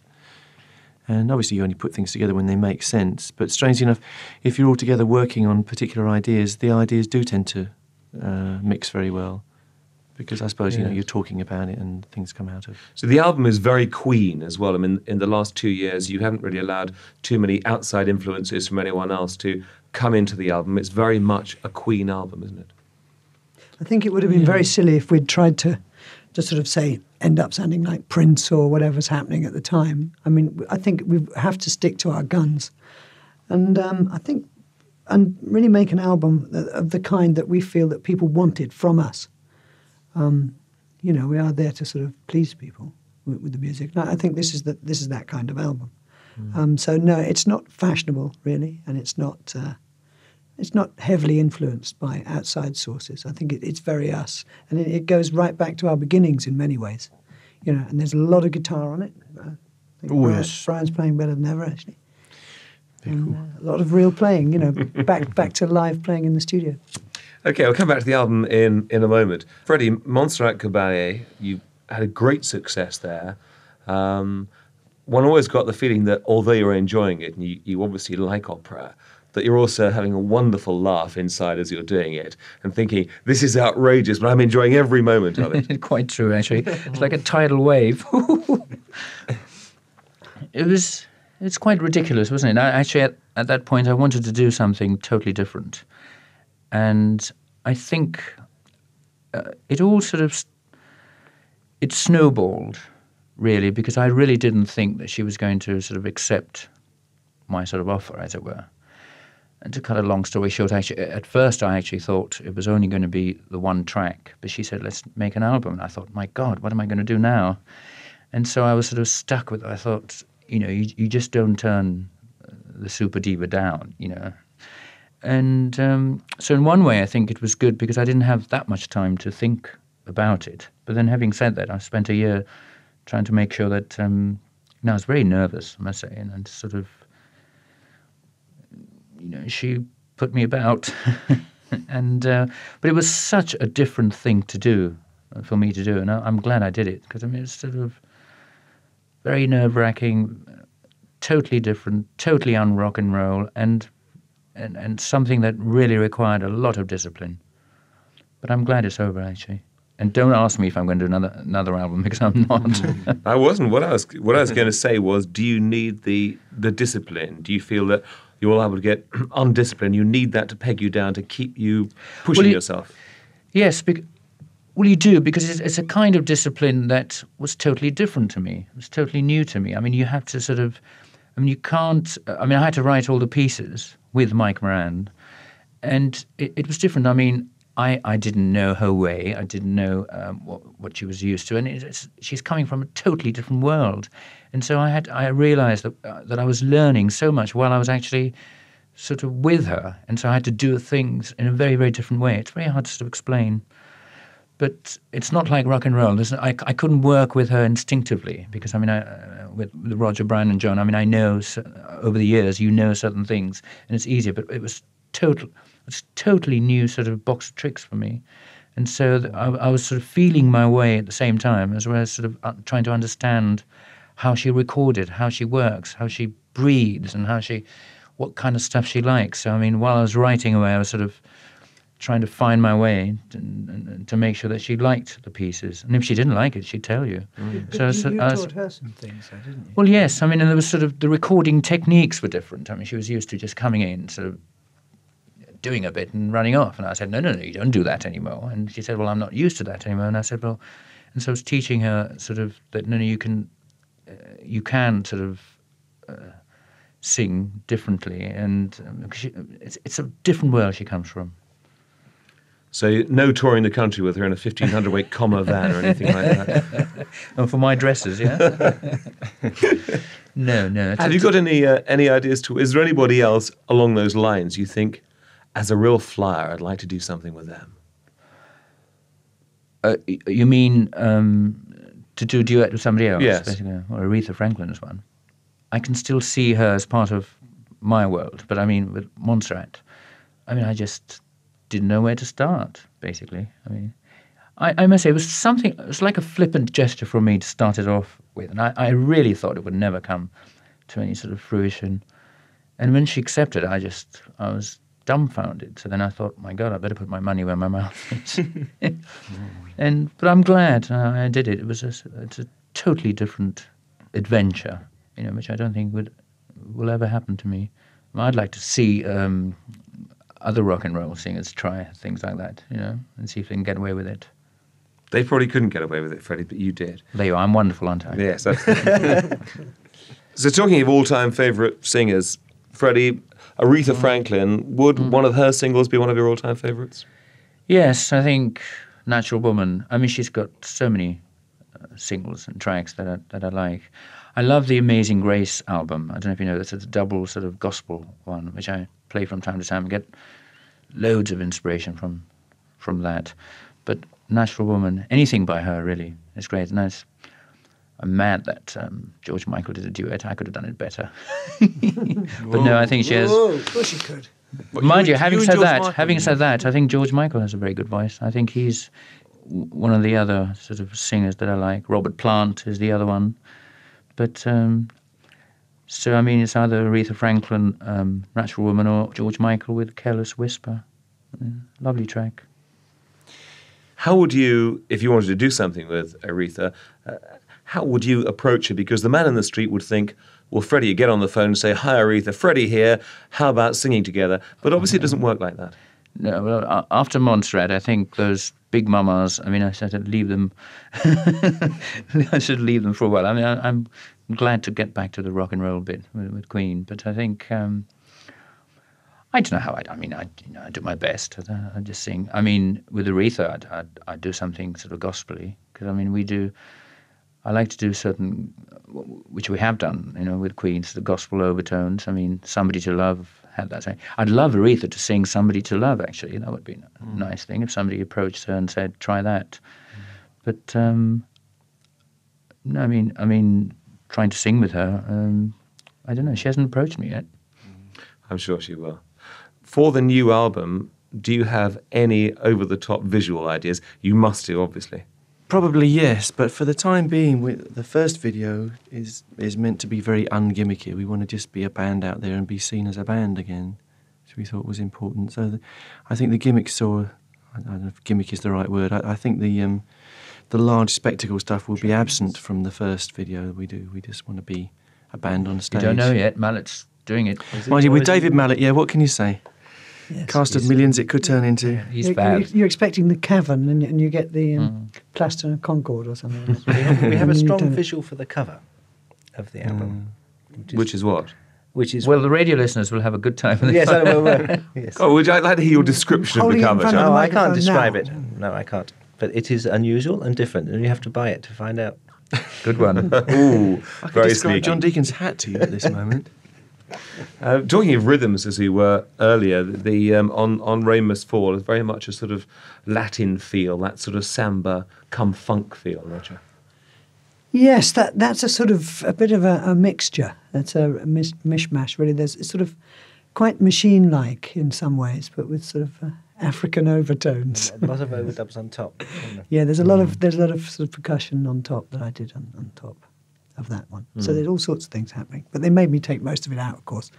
Speaker 7: And obviously you only put things together when they make sense. But strangely enough, if you're all together working on particular ideas, the ideas do tend to uh, mix very well. Because I suppose, you know,
Speaker 6: Yes.
Speaker 7: you're talking about it and things come out of it.
Speaker 6: So the album is very Queen as well. I mean, in the last two years, you haven't really allowed too many outside influences from anyone else to come into the album. It's very much a Queen album, isn't it?
Speaker 2: I think it would have been very silly if we'd tried to, to sort of say, end up sounding like Prince or whatever's happening at the time. I mean, I think we have to stick to our guns. And um, I think, and really make an album of the kind that we feel that people wanted from us. Um, you know, we are there to sort of please people with, with the music. And I think this is the, this is that kind of album. Mm. Um, so no, it's not fashionable really, and it's not uh, it's not heavily influenced by outside sources. I think it, it's very us, and it, it goes right back to our beginnings in many ways. You know, and there's a lot of guitar on it. I think
Speaker 7: Oh,
Speaker 2: Brian,
Speaker 7: yes.
Speaker 2: Brian's playing better than ever actually.
Speaker 7: Very
Speaker 2: And,
Speaker 7: cool.
Speaker 2: uh, a lot of real playing. You know, back back to live playing in the studio.
Speaker 6: Okay, I'll come back to the album in, in a moment. Freddie, Montserrat Caballé, you had a great success there. Um, one always got the feeling that although you're enjoying it and you, you obviously like opera, that you're also having a wonderful laugh inside as you're doing it and thinking, this is outrageous, but I'm enjoying every moment of it.
Speaker 8: Quite true, actually. It's like a tidal wave. It was, it's quite ridiculous, wasn't it? I, actually, at, at that point, I wanted to do something totally different. And I think uh, it all sort of, it snowballed, really, because I really didn't think that she was going to sort of accept my sort of offer, as it were. And to cut a long story short, actually, at first I actually thought it was only going to be the one track, but she said, let's make an album. And I thought, my God, what am I going to do now? And so I was sort of stuck with it. I thought, you know, you, you just don't turn the super diva down, you know. And um, so in one way I think it was good because I didn't have that much time to think about it. But then having said that, I spent a year trying to make sure that, um, you know, I was very nervous, I must say, and, and sort of, you know, she put me about, and uh, but it was such a different thing to do for me to do, and I, I'm glad I did it because I mean it's sort of very nerve-wracking, totally different, totally un-rock and roll, and and and something that really required a lot of discipline. But I'm glad it's over actually. And don't ask me if I'm going to do another another album because I'm not.
Speaker 6: I wasn't. What I was what I was going to say was, do you need the the discipline? Do you feel that you're all able to get undisciplined? You need that to peg you down, to keep you pushing
Speaker 8: well, you,
Speaker 6: yourself.
Speaker 8: Yes, bec- well, you do, because it's, it's a kind of discipline that was totally different to me. It was totally new to me. I mean, you have to sort of, I mean, you can't, I mean, I had to write all the pieces with Mike Moran, and it, it was different. I mean, I, I didn't know her way. I didn't know um, what, what she was used to, and it, it's, she's coming from a totally different world. And so I had I realized that uh, that I was learning so much while I was actually sort of with her, and so I had to do things in a very, very different way. It's very hard to sort of explain, but it's not like rock and roll. There's, I, I couldn't work with her instinctively because I mean, I, uh, with, with Roger, Brian, and John. I mean, I know so, over the years you know certain things, and it's easier. But it was total, it's totally new sort of box of tricks for me. And so th- I, I was sort of feeling my way at the same time, as well as sort of uh, trying to understand how she recorded, how she works, how she breathes, and how she, what kind of stuff she likes. So, I mean, while I was writing away, I was sort of trying to find my way to, and, to make sure that she liked the pieces. And if she didn't like it, she'd tell you.
Speaker 2: Mm.
Speaker 8: So,
Speaker 2: you
Speaker 8: so
Speaker 2: you
Speaker 8: I was,
Speaker 2: taught her some things, though, didn't you?
Speaker 8: well, yes. I mean, and there was sort of, the recording techniques were different. I mean, she was used to just coming in, sort of doing a bit and running off. And I said, no, no, no, you don't do that anymore. And she said, well, I'm not used to that anymore. And I said, well, and so I was teaching her sort of that, no, no, you can, uh, you can sort of uh, sing differently. And um, she, it's, it's a different world she comes from.
Speaker 6: So no touring the country with her in a fifteen hundred weight comma van or anything like that?
Speaker 8: And for my dresses, yeah? no, no.
Speaker 6: Have you got any uh, any ideas to, is there anybody else along those lines you think, as a real flyer, I'd like to do something with them?
Speaker 8: Uh, you mean um, to do a duet with somebody else?
Speaker 6: Yes.
Speaker 8: Basically. Or Aretha Franklin's one. I can still see her as part of my world, but I mean, with Montserrat, I mean, I just didn't know where to start, basically. I mean, I, I must say, it was something, it was like a flippant gesture for me to start it off with, and I, I really thought it would never come to any sort of fruition. And when she accepted, I just, I was dumbfounded. So then I thought, my God, I better put my money where my mouth is. and But I'm glad uh, I did it. It was a, it's a totally different adventure, you know, which I don't think would will ever happen to me. I'd like to see um, other rock and roll singers try things like that, you know, and see if they can get away with it.
Speaker 6: They probably couldn't get away with it, Freddie, but you did.
Speaker 8: There you are. I'm wonderful, aren't I?
Speaker 6: Yes, absolutely. So talking of all-time favourite singers, Freddie, Aretha Franklin, would mm. one of her singles be one of your all-time favourites?
Speaker 8: Yes, I think Natural Woman. I mean, she's got so many uh, singles and tracks that I, that I like. I love the Amazing Grace album. I don't know if you know this. It's a double sort of gospel one, which I play from time to time and get loads of inspiration from from that. But Natural Woman, anything by her really is great. And I was, I'm mad that um, George Michael did a duet. I could have done it better. But no, I think she has.
Speaker 2: Whoa, of course you could.
Speaker 8: But mind you,
Speaker 2: you
Speaker 8: having
Speaker 2: and
Speaker 8: said
Speaker 2: George
Speaker 8: that,
Speaker 2: Michael,
Speaker 8: having
Speaker 2: yeah.
Speaker 8: said that, I think George Michael has a very good voice. I think he's w- one of the other sort of singers that I like. Robert Plant is the other one. But um, So, I mean, it's either Aretha Franklin, um, Natural Woman, or George Michael with Careless Whisper. Yeah, lovely track.
Speaker 6: How would you, if you wanted to do something with Aretha, uh, how would you approach her? Because the man in the street would think, well, Freddie, you get on the phone and say, hi, Aretha, Freddie here, how about singing together? But obviously it doesn't work like that.
Speaker 8: No, well, a- after Montserrat, I think those big mamas, I mean, I should leave them, I should leave them for a while. I mean, I, I'm glad to get back to the rock and roll bit with, with Queen, but I think, um, I don't know how I, I mean, I, you know, I do my best. I, I just sing. I mean, with Aretha, I'd, I'd, I'd do something sort of gospel-y, because, I mean, we do, I like to do certain, which we have done, you know, with Queen, the gospel overtones. I mean, Somebody to Love had that. I'd love Aretha to sing Somebody to Love, actually. That would be a mm. nice thing if somebody approached her and said, try that. Mm. But, um, no, I mean, I mean, trying to sing with her, um, I don't know, she hasn't approached me yet.
Speaker 6: I'm sure she will. For the new album, do you have any over-the-top visual ideas? You must do, obviously.
Speaker 7: Probably yes, but for the time being, we, the first video is is meant to be very ungimmicky. We want to just be a band out there and be seen as a band again, which we thought was important. So the, I think the gimmicks saw, I don't know if gimmick is the right word, I, I think the um, the large spectacle stuff will be absent from the first video we do. We just want to be a band on stage.
Speaker 8: You don't know yet, Mallet's doing it.
Speaker 7: Mind you, with David Mallet, yeah, what can you say?
Speaker 2: Yes,
Speaker 7: Cast of millions it could turn into.
Speaker 8: He's
Speaker 2: you're,
Speaker 8: bad.
Speaker 2: You're expecting the cavern, and, and you get the um, mm. plaster of Concord or something.
Speaker 9: we have, we have a strong
Speaker 2: don't.
Speaker 9: visual for the cover of the album.
Speaker 6: Mm. Which, is, which is what?
Speaker 9: Which is
Speaker 8: well, the radio listeners will have a good time.
Speaker 9: Yes, I will. Uh, yes.
Speaker 6: Oh, would you like to hear your description
Speaker 2: Holding
Speaker 6: of the cover?
Speaker 9: No, I can't describe
Speaker 2: now.
Speaker 9: it. No, I can't. But it is unusual and different, and you have to buy it to find out.
Speaker 8: Good one.
Speaker 6: Ooh,
Speaker 7: I could
Speaker 6: very
Speaker 7: describe
Speaker 6: sneaky.
Speaker 7: John Deacon's hat to you at this moment.
Speaker 6: Uh, talking of rhythms, as we were earlier, the um, on on Rain Must Fall is very much a sort of Latin feel, that sort of samba come funk feel, Roger.
Speaker 2: Yes, that that's a sort of a bit of a, a mixture. That's a, a mis- mishmash, really. There's it's sort of quite machine-like in some ways, but with sort of uh, African overtones.
Speaker 9: A lot of overdubs on top.
Speaker 2: Yeah, there's a lot of there's a lot of sort of percussion on top that I did on, on top of that one. Mm. So there's all sorts of things happening. But they made me take most of it out, of course,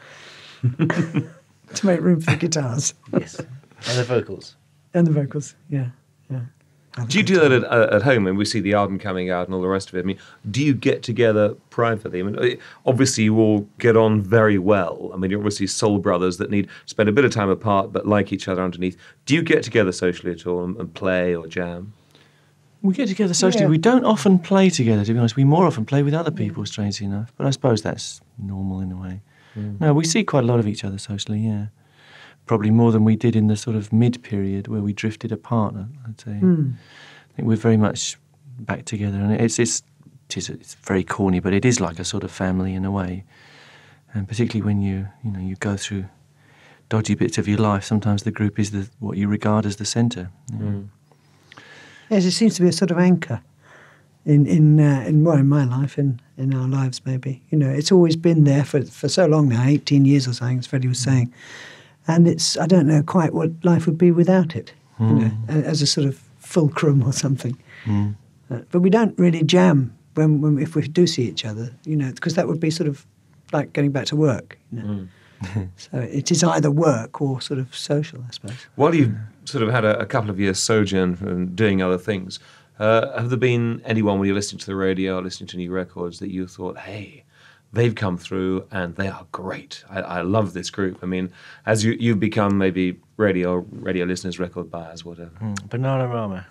Speaker 2: to make room for the guitars.
Speaker 9: Yes, and the vocals.
Speaker 2: And the vocals, yeah, yeah.
Speaker 6: Do you do that at, uh, at home when we see the album coming out and all the rest of it? I mean, do you get together privately? I mean, obviously you all get on very well. I mean, you're obviously soul brothers that need to spend a bit of time apart but like each other underneath. Do you get together socially at all and, and play or jam?
Speaker 7: We get together socially.
Speaker 2: Yeah.
Speaker 7: We don't often play together, to be honest. We more often play with other people, strangely enough. But I suppose that's normal in a way. Mm. No, we see quite a lot of each other socially, yeah. Probably more than we did in the sort of mid-period where we drifted apart, I'd say. Mm. I think we're very much back together. And it's, it's, it is, it's very corny, but it is like a sort of family in a way. And particularly when you, you know, you go through dodgy bits of your life, sometimes the group is the, what you regard as the centre. Yeah. Mm.
Speaker 2: Yes, it seems to be a sort of anchor in in uh, in well, in my life, in, in our lives, maybe. You know, it's always been there for for so long now, eighteen years or something, as Freddie was saying, and it's I don't know quite what life would be without it. Mm. You know, as a sort of fulcrum or something. Mm. Uh, but we don't really jam when, when if we do see each other, you know, because that would be sort of like going back to work. You know? Mm. So it is either work or sort of social, I suppose.
Speaker 6: While you've sort of had a, a couple of years sojourn and doing other things, uh, have there been anyone when you're listening to the radio or listening to new records that you thought, hey, they've come through and they are great. I, I love this group. I mean, as you, you've become maybe radio radio listeners, record buyers, whatever.
Speaker 9: Mm, Bananarama.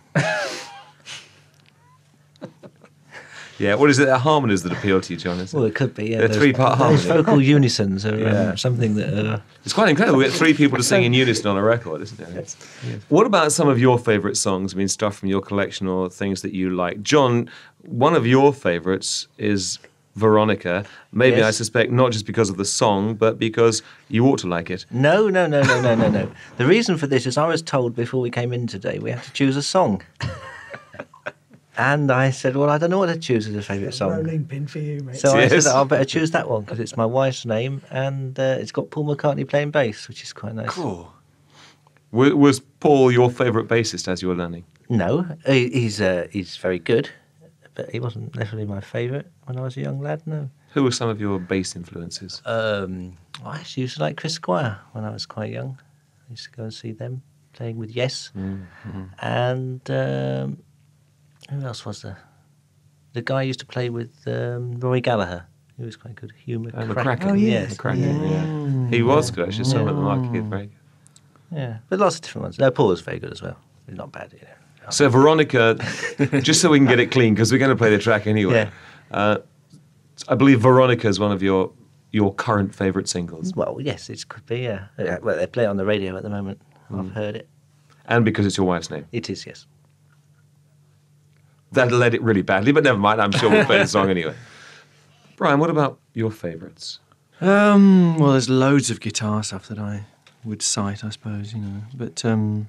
Speaker 6: Yeah, what is it? Harmonies that appeal to you, John? Is it?
Speaker 9: Well, it could be, yeah.
Speaker 6: They're three-part harmony.
Speaker 9: Those vocal unisons are
Speaker 6: yeah.
Speaker 9: um, something that... Uh,
Speaker 6: it's quite incredible. We get three people to sing in unison on a record, isn't it?
Speaker 9: Yes. Yes.
Speaker 6: What about some of your favourite songs? I mean, stuff from your collection or things that you like. John, one of your favourites is Veronica. Maybe, yes. I suspect, not just because of the song, but because you ought to like it.
Speaker 9: No, no, no, no, no, no, no. The reason for this is I was told before we came in today we had to choose a song. And I said, well, I don't know what to choose as a favourite song.
Speaker 2: Rolling pin for you, mate.
Speaker 9: So
Speaker 6: yes.
Speaker 9: I said, I'll better choose that one because it's my wife's name and uh, it's got Paul McCartney playing bass, which is quite nice.
Speaker 6: Cool. W- was Paul your favourite bassist as you were learning?
Speaker 9: No, he, he's uh, he's very good, but he wasn't necessarily my favourite when I was a young lad, no.
Speaker 6: Who were some of your bass influences?
Speaker 9: Um, I actually used to like Chris Squire when I was quite young. I used to go and see them playing with Yes.
Speaker 6: Mm-hmm.
Speaker 9: And um, who else was there? The guy used to play with um, Rory Gallagher. He was quite good. Hugh
Speaker 6: Uh,
Speaker 9: McCracken.
Speaker 6: McCracken.
Speaker 2: Oh, yes.
Speaker 6: McCracken, yeah.
Speaker 7: Mm.
Speaker 6: He was good, actually. Some of the Marquis of very good.
Speaker 9: Yeah, but lots of different ones. No, Paul was very good as well. He's not bad, you know.
Speaker 6: So Veronica, just so we can get it clean, because we're going to play the track anyway.
Speaker 9: Yeah.
Speaker 6: Uh, I believe Veronica is one of your your current favourite singles.
Speaker 9: Well, yes, it could be, yeah. yeah. Well, they play it on the radio at the moment. I've heard it.
Speaker 6: And because it's your wife's name.
Speaker 9: It is, yes.
Speaker 6: That led it really badly, but never mind. I'm sure we'll play the song anyway. Brian, what about your favourites?
Speaker 7: Um, well, there's loads of guitar stuff that I would cite, I suppose, you know. But um,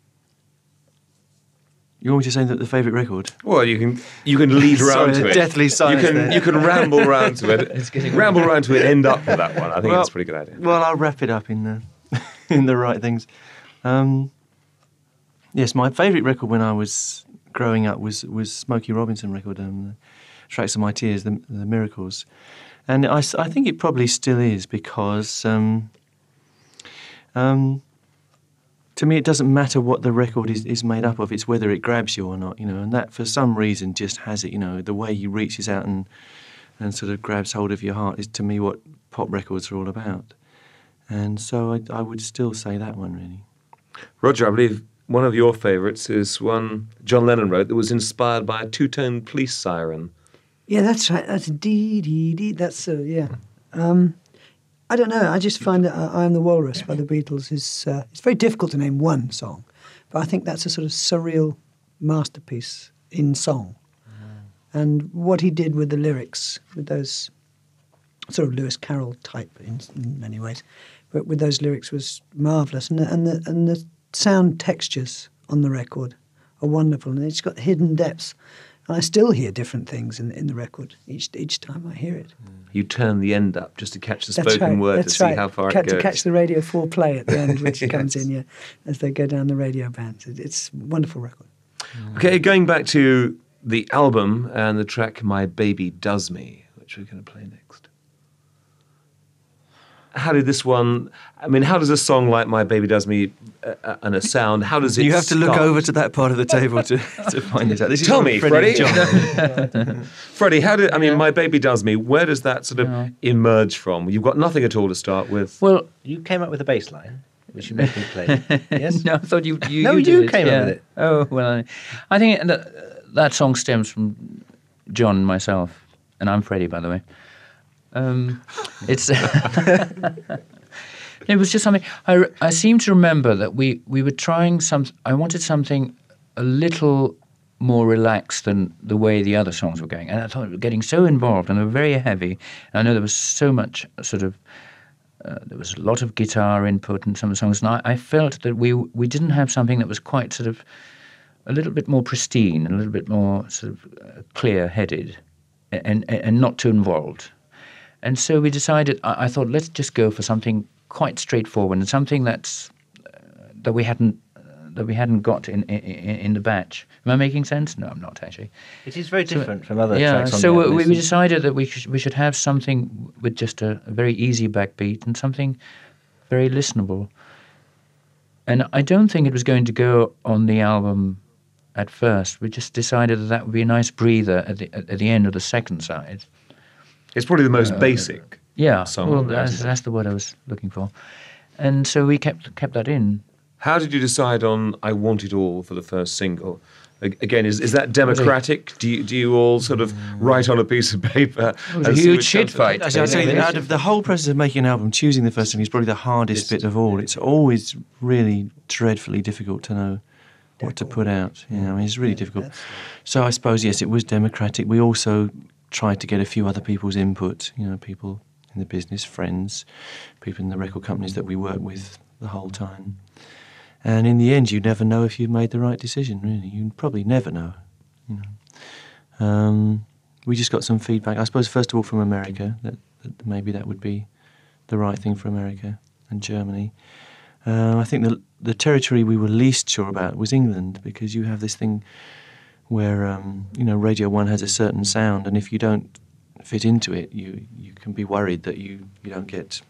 Speaker 7: you want me to say that the favourite record?
Speaker 6: Well, you can you can lead around
Speaker 7: Sorry,
Speaker 6: to it.
Speaker 7: deathly silence
Speaker 6: You can
Speaker 7: there.
Speaker 6: you can ramble around to it. Ramble around to it. End up with that one. I think
Speaker 7: Well-
Speaker 6: that's a pretty good idea.
Speaker 7: Well, I'll wrap it up in the in the right things. Um, yes, my favourite record when I was growing up was was Smokey Robinson record, um, the Tracks of My Tears, the, the Miracles, and I, s- I think it probably still is because um, um, to me it doesn't matter what the record is, is made up of; it's whether it grabs you or not, you know. And that for some reason just has it, you know. The way he reaches out and and sort of grabs hold of your heart is to me what pop records are all about. And so I, I would still say that one, really.
Speaker 6: Roger, I believe one of your favourites is one John Lennon wrote that was inspired by a two-tone police siren.
Speaker 2: Yeah, that's right. That's dee dee dee. That's uh, yeah. Um, I don't know. I just find that I, I Am the Walrus by the Beatles is uh, it's very difficult to name one song, but I think that's a sort of surreal masterpiece in song. And what he did with the lyrics, with those sort of Lewis Carroll type in, in many ways, but with those lyrics was marvellous. And the, and the and the sound textures on the record are wonderful, and it's got hidden depths. And I still hear different things in in the record each each time I hear it.
Speaker 6: You turn the end up just to catch the
Speaker 2: That's
Speaker 6: spoken
Speaker 2: right.
Speaker 6: word
Speaker 2: That's
Speaker 6: to
Speaker 2: right.
Speaker 6: see how far
Speaker 2: Ca-
Speaker 6: it goes.
Speaker 2: To catch the Radio four play at the end, which
Speaker 6: Yes.
Speaker 2: comes in, yeah, as they go down the radio bands. It, it's a wonderful record.
Speaker 6: Okay, going back to the album and the track My Baby Does Me, which we're going to play next. How did this one, I mean, how does a song like My Baby Does Me uh, uh, and a sound, how does it
Speaker 7: You have to look
Speaker 6: start?
Speaker 7: over to that part of the table to, to find this out. This is
Speaker 6: Tell
Speaker 7: from
Speaker 6: me,
Speaker 7: Freddie
Speaker 6: Freddie.
Speaker 7: and John.
Speaker 6: Freddie, how did, I mean, My Baby Does Me, where does that sort of
Speaker 8: Yeah.
Speaker 6: emerge from? You've got nothing at all to start with.
Speaker 8: Well,
Speaker 9: You came up with a bass line, which you made me play. Yes?
Speaker 8: no, I thought you you,
Speaker 9: No,
Speaker 8: you, did
Speaker 9: you
Speaker 8: it,
Speaker 9: came up
Speaker 8: yeah.
Speaker 9: with it.
Speaker 8: Oh well, I, I think that, that song stems from John and myself, and I'm Freddie, by the way. Um, it's it was just something I, re- I seem to remember that we we were trying some. I wanted something a little more relaxed than the way the other songs were going, and I thought we were getting so involved and they were very heavy. And I know there was so much sort of. Uh, there was a lot of guitar input in some of the songs, and I, I felt that we we didn't have something that was quite sort of a little bit more pristine, a little bit more sort of uh, clear-headed, and, and and not too involved. And so we decided. I, I thought, let's just go for something quite straightforward and something that's uh, that we hadn't uh, that we hadn't got in, in in the batch. Am I making sense? No, I'm not actually.
Speaker 9: It is very
Speaker 8: So-
Speaker 9: different from other
Speaker 8: Yeah,
Speaker 9: tracks on
Speaker 8: so
Speaker 9: the
Speaker 8: we,
Speaker 9: album,
Speaker 8: we
Speaker 9: isn't it?
Speaker 8: decided that we should, we should have something with just a, a very easy backbeat and something very listenable. And I don't think it was going to go on the album at first. We just decided that that would be a nice breather at the at, at the end of the second side.
Speaker 6: It's probably the most basic.
Speaker 8: Yeah,
Speaker 6: Song,
Speaker 8: well,
Speaker 6: isn't
Speaker 8: that's,
Speaker 6: it?
Speaker 8: that's the word I was looking for. And so we kept kept that in.
Speaker 6: How did you decide on I Want It All for the first single? A- Again, is, is that democratic? Do you, do you all sort of write on a piece of paper?
Speaker 8: It was a
Speaker 6: and see
Speaker 8: huge
Speaker 6: which
Speaker 8: shit
Speaker 6: comes-
Speaker 8: fight.
Speaker 7: Actually, I'll tell you, out of the whole process of making an album, choosing the first thing is probably the hardest bit of all. It's always really dreadfully difficult to know what to put out. You know, I mean, it's really difficult. So I suppose, yes, it was democratic. We also tried to get a few other people's input, you know, people in the business, friends, people in the record companies that we worked with the whole time. And in the end, you never know if you've made the right decision, really. You probably never know. You know. Um, we just got some feedback, I suppose, first of all, from America, that, that maybe that would be the right thing for America and Germany. Uh, I think the the territory we were least sure about was England, because you have this thing where, um, you know, Radio one has a certain sound, and if you don't fit into it, you you can be worried that you, you don't get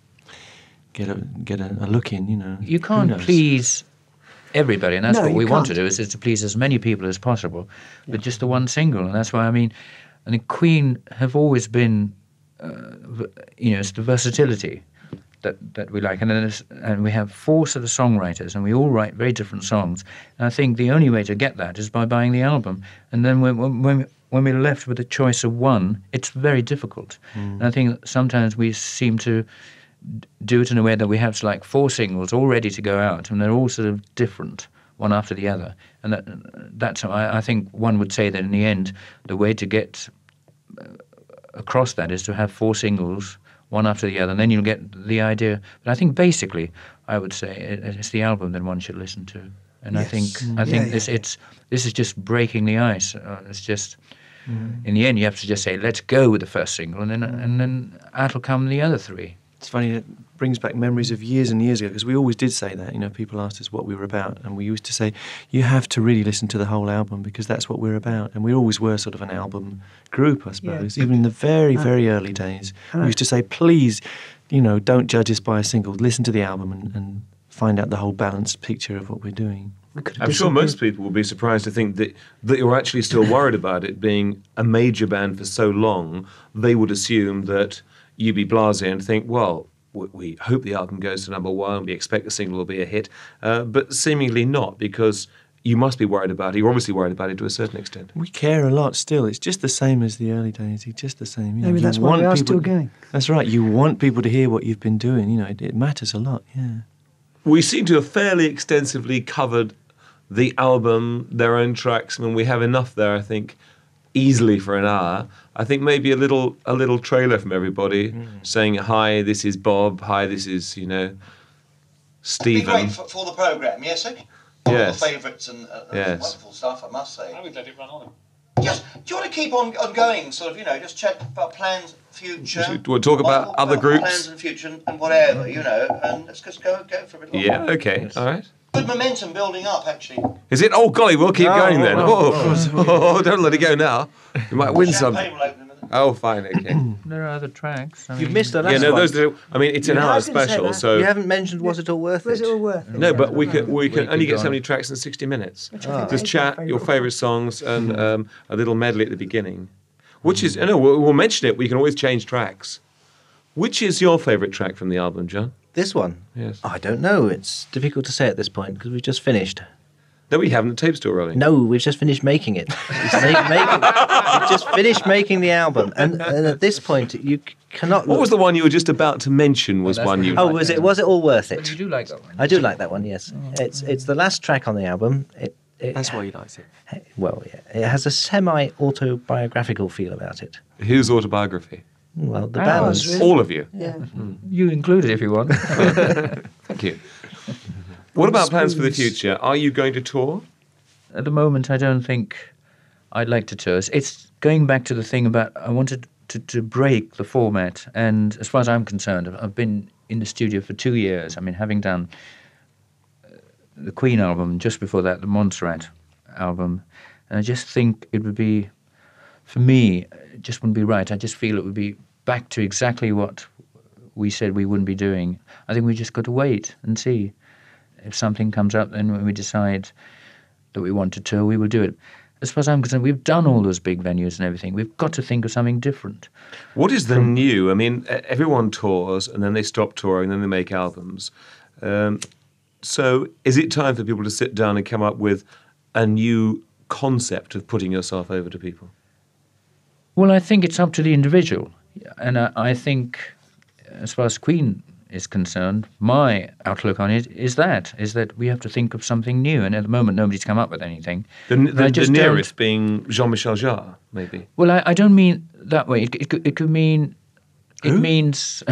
Speaker 7: get a get a, a look in. You know,
Speaker 8: You
Speaker 7: Who
Speaker 8: can't
Speaker 7: knows?
Speaker 8: please everybody, and that's
Speaker 2: No,
Speaker 8: what
Speaker 2: you
Speaker 8: we want to
Speaker 2: can't.
Speaker 8: do, is, is to please as many people as possible, but just the one single. And that's why, I mean, and the Queen have always been, uh, v- you know, it's the versatility that, that we like. And then there's, and we have four sort of songwriters, and we all write very different songs. And I think the only way to get that is by buying the album. And then when when when, when we're left with a choice of one, it's very difficult. And I think sometimes we seem to d- do it in a way that we have like four singles all ready to go out, and they're all sort of different, one after the other. And that, that's, I, I think one would say that in the end, the way to get uh, across that is to have four singles, one after the other, and then you'll get the idea. But I think basically, I would say it, it's the album that one should listen to. And I
Speaker 2: Yes.
Speaker 8: think
Speaker 2: Mm.
Speaker 8: I think
Speaker 2: Yeah,
Speaker 8: this
Speaker 2: yeah.
Speaker 8: it's this is just breaking the ice. Uh, it's just in the end you have to just say, let's go with the first single, and then and then out'll come the other three.
Speaker 7: It's funny, it brings back memories of years and years ago, because we always did say that. You know, people asked us what we were about, and we used to say, you have to really listen to the whole album, because that's what we're about. And we always were sort of an album group, I suppose. Even in the very, very early days, we used to say, please, you know, don't judge us by a single. Listen to the album and, and find out the whole balanced picture of what we're doing.
Speaker 6: I'm sure most people will be surprised to think that, that you're actually still worried about it being a major band for so long. They would assume that you'd be blasé and think, well, we, we hope the album goes to number one, we expect the single will be a hit, uh, but seemingly not, because you must be worried about it. You're obviously worried about it to a certain extent.
Speaker 7: We care a lot still. It's just the same as the early days. It's just the same. You know,
Speaker 2: Maybe
Speaker 7: you
Speaker 2: that's why
Speaker 7: want
Speaker 2: we are
Speaker 7: people-
Speaker 2: still going.
Speaker 7: That's right. You want people to hear what you've been doing. You know, it, it matters a lot, yeah.
Speaker 6: We seem to have fairly extensively covered the album, their own tracks. I mean, we have enough there, I think, easily for an hour. I think maybe a little a little trailer from everybody saying, hi, this is Bob, hi, this is, you know,
Speaker 10: It'd be
Speaker 6: Stephen.
Speaker 10: great for, for the programme, yes, eh? All
Speaker 6: Yes.
Speaker 10: the favourites and uh,
Speaker 6: Yes.
Speaker 10: wonderful stuff, I must say.
Speaker 3: I would let it run on.
Speaker 10: Just, do you want to keep on, on going, sort of, you know, just check about plans, future.
Speaker 6: Should we talk about
Speaker 10: what-
Speaker 6: other
Speaker 10: what
Speaker 6: groups?
Speaker 10: Plans and future and, and whatever, you know, and let's just go go for a bit longer.
Speaker 6: Yeah, okay, all right.
Speaker 10: Good momentum building up, actually.
Speaker 6: Is it? Oh, golly, we'll keep
Speaker 7: Oh,
Speaker 6: going then.
Speaker 7: oh,
Speaker 6: Oh, oh, don't let it go now. You might win something.
Speaker 10: Champagne will open in a minute.
Speaker 6: Oh, fine, okay.
Speaker 8: There are other tracks. I
Speaker 9: You've
Speaker 8: mean,
Speaker 9: missed the last
Speaker 6: Yeah, no,
Speaker 9: one.
Speaker 6: those are, I mean, it's an
Speaker 2: Yeah, I
Speaker 6: hour
Speaker 2: was gonna say
Speaker 6: special,
Speaker 2: that.
Speaker 6: so...
Speaker 9: You haven't mentioned Was It All Worth
Speaker 2: Was
Speaker 9: It?
Speaker 2: it all worth it?
Speaker 6: No, but we can we can
Speaker 8: We
Speaker 6: only
Speaker 8: could
Speaker 6: get so
Speaker 8: go
Speaker 6: many
Speaker 8: on.
Speaker 6: tracks in sixty minutes.
Speaker 2: I think that
Speaker 6: Just
Speaker 2: is my
Speaker 6: chat, your
Speaker 2: favourite.
Speaker 6: favourite songs, and um, a little medley at the beginning. Which is, no, we'll, we'll mention it, we can always change tracks. Which is your favourite track from the album, John?
Speaker 9: This one?
Speaker 6: Yes.
Speaker 9: I don't know. It's difficult to say at this point because we've just finished.
Speaker 6: No, we haven't, the tape's still rolling.
Speaker 9: No, we've just finished making it. We've, make, making, we've just finished making the album. And, and at this point, you c- cannot
Speaker 6: What
Speaker 9: look...
Speaker 6: was the one you were just about to mention was
Speaker 8: that's
Speaker 6: one
Speaker 8: really
Speaker 6: you...
Speaker 9: Oh,
Speaker 8: like
Speaker 9: was
Speaker 8: that
Speaker 9: it? Was it all worth
Speaker 8: But
Speaker 9: it?
Speaker 8: you do like that one.
Speaker 9: I do like that one, yes. It's it's the last track on the album. It, it,
Speaker 7: That's why you liked it.
Speaker 9: Well, yeah, it has a semi-autobiographical feel about it.
Speaker 6: Whose autobiography?
Speaker 9: Well, the
Speaker 8: Ours,
Speaker 9: band's...
Speaker 6: All of you.
Speaker 2: Yeah.
Speaker 8: You include it if you want.
Speaker 6: Thank you. What about plans for the future? Are you going to tour?
Speaker 8: At the moment, I don't think I'd like to tour. It's going back to the thing about I wanted to, to break the format. And as far as I'm concerned, I've- I've been in the studio for two years. I mean, having done uh, the Queen album, just before that, the Montserrat album. And I just think it would be, for me, it just wouldn't be right. I just feel it would be back to exactly what we said we wouldn't be doing. I think we just got to wait and see. If something comes up, then when we decide that we want to tour, we will do it. As far as I'm concerned, we've done all those big venues and everything. We've got to think of something different.
Speaker 6: What is the new? I mean, e- everyone tours and then they stop touring, then they make albums. Um, so is it time for people to sit down and come up with a new concept of putting yourself over to people?
Speaker 8: Well, I think it's up to the individual. And I, I think, as far as Queen is concerned, my outlook on it is that, is that we have to think of something new. And at the moment, nobody's come up with anything.
Speaker 6: The,
Speaker 8: And
Speaker 6: the,
Speaker 8: I
Speaker 6: the
Speaker 8: just don't-
Speaker 6: nearest being Jean-Michel Jarre, maybe.
Speaker 8: Well, I, I don't mean that way. It, it, could, it could mean... It means...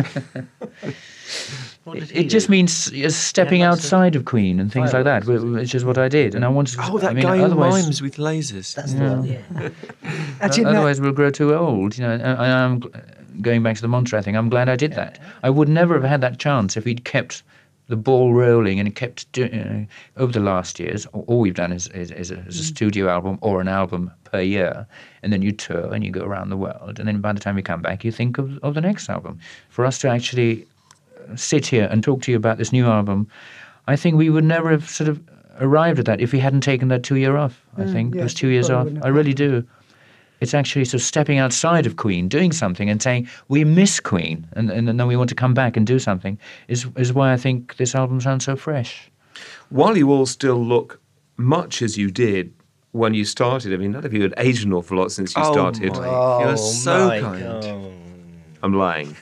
Speaker 8: It, it just means uh, stepping
Speaker 9: Yeah, that's
Speaker 8: outside of Queen and things like that, wh- which is what I did. And I wanted to...
Speaker 7: Oh, that
Speaker 8: I mean,
Speaker 7: guy who
Speaker 8: otherwise,
Speaker 7: mimes with lasers.
Speaker 9: That's the one, yeah.
Speaker 2: Actually, no,
Speaker 8: otherwise we'll grow too old. You know, and and I'm gl- going back to the Montserrat thing. I'm glad I did that. I would never have had that chance if he'd kept the ball rolling, and it kept doing, you know, over the last years, all we've done is, is, is, a, is a studio album or an album per year, and then you tour and you go around the world, and then by the time you come back, you think of, of the next album. For us to actually sit here and talk to you about this new album, I think we would never have sort of arrived at that if we hadn't taken that two year off. I
Speaker 2: Mm,
Speaker 8: think
Speaker 2: yeah,
Speaker 8: those two years
Speaker 2: probably
Speaker 8: off.
Speaker 2: wouldn't
Speaker 8: I
Speaker 2: have
Speaker 8: really do. It's actually sort of stepping outside of Queen, doing something and saying, we miss Queen, and, and then we want to come back and do something, is is why I think this album sounds so fresh.
Speaker 6: While you all still look much as you did when you started, I mean, none of you had aged an awful lot since you
Speaker 7: Oh,
Speaker 6: started.
Speaker 7: my.
Speaker 6: You're
Speaker 9: Oh,
Speaker 6: so
Speaker 9: my
Speaker 6: kind.
Speaker 9: God.
Speaker 6: I'm lying.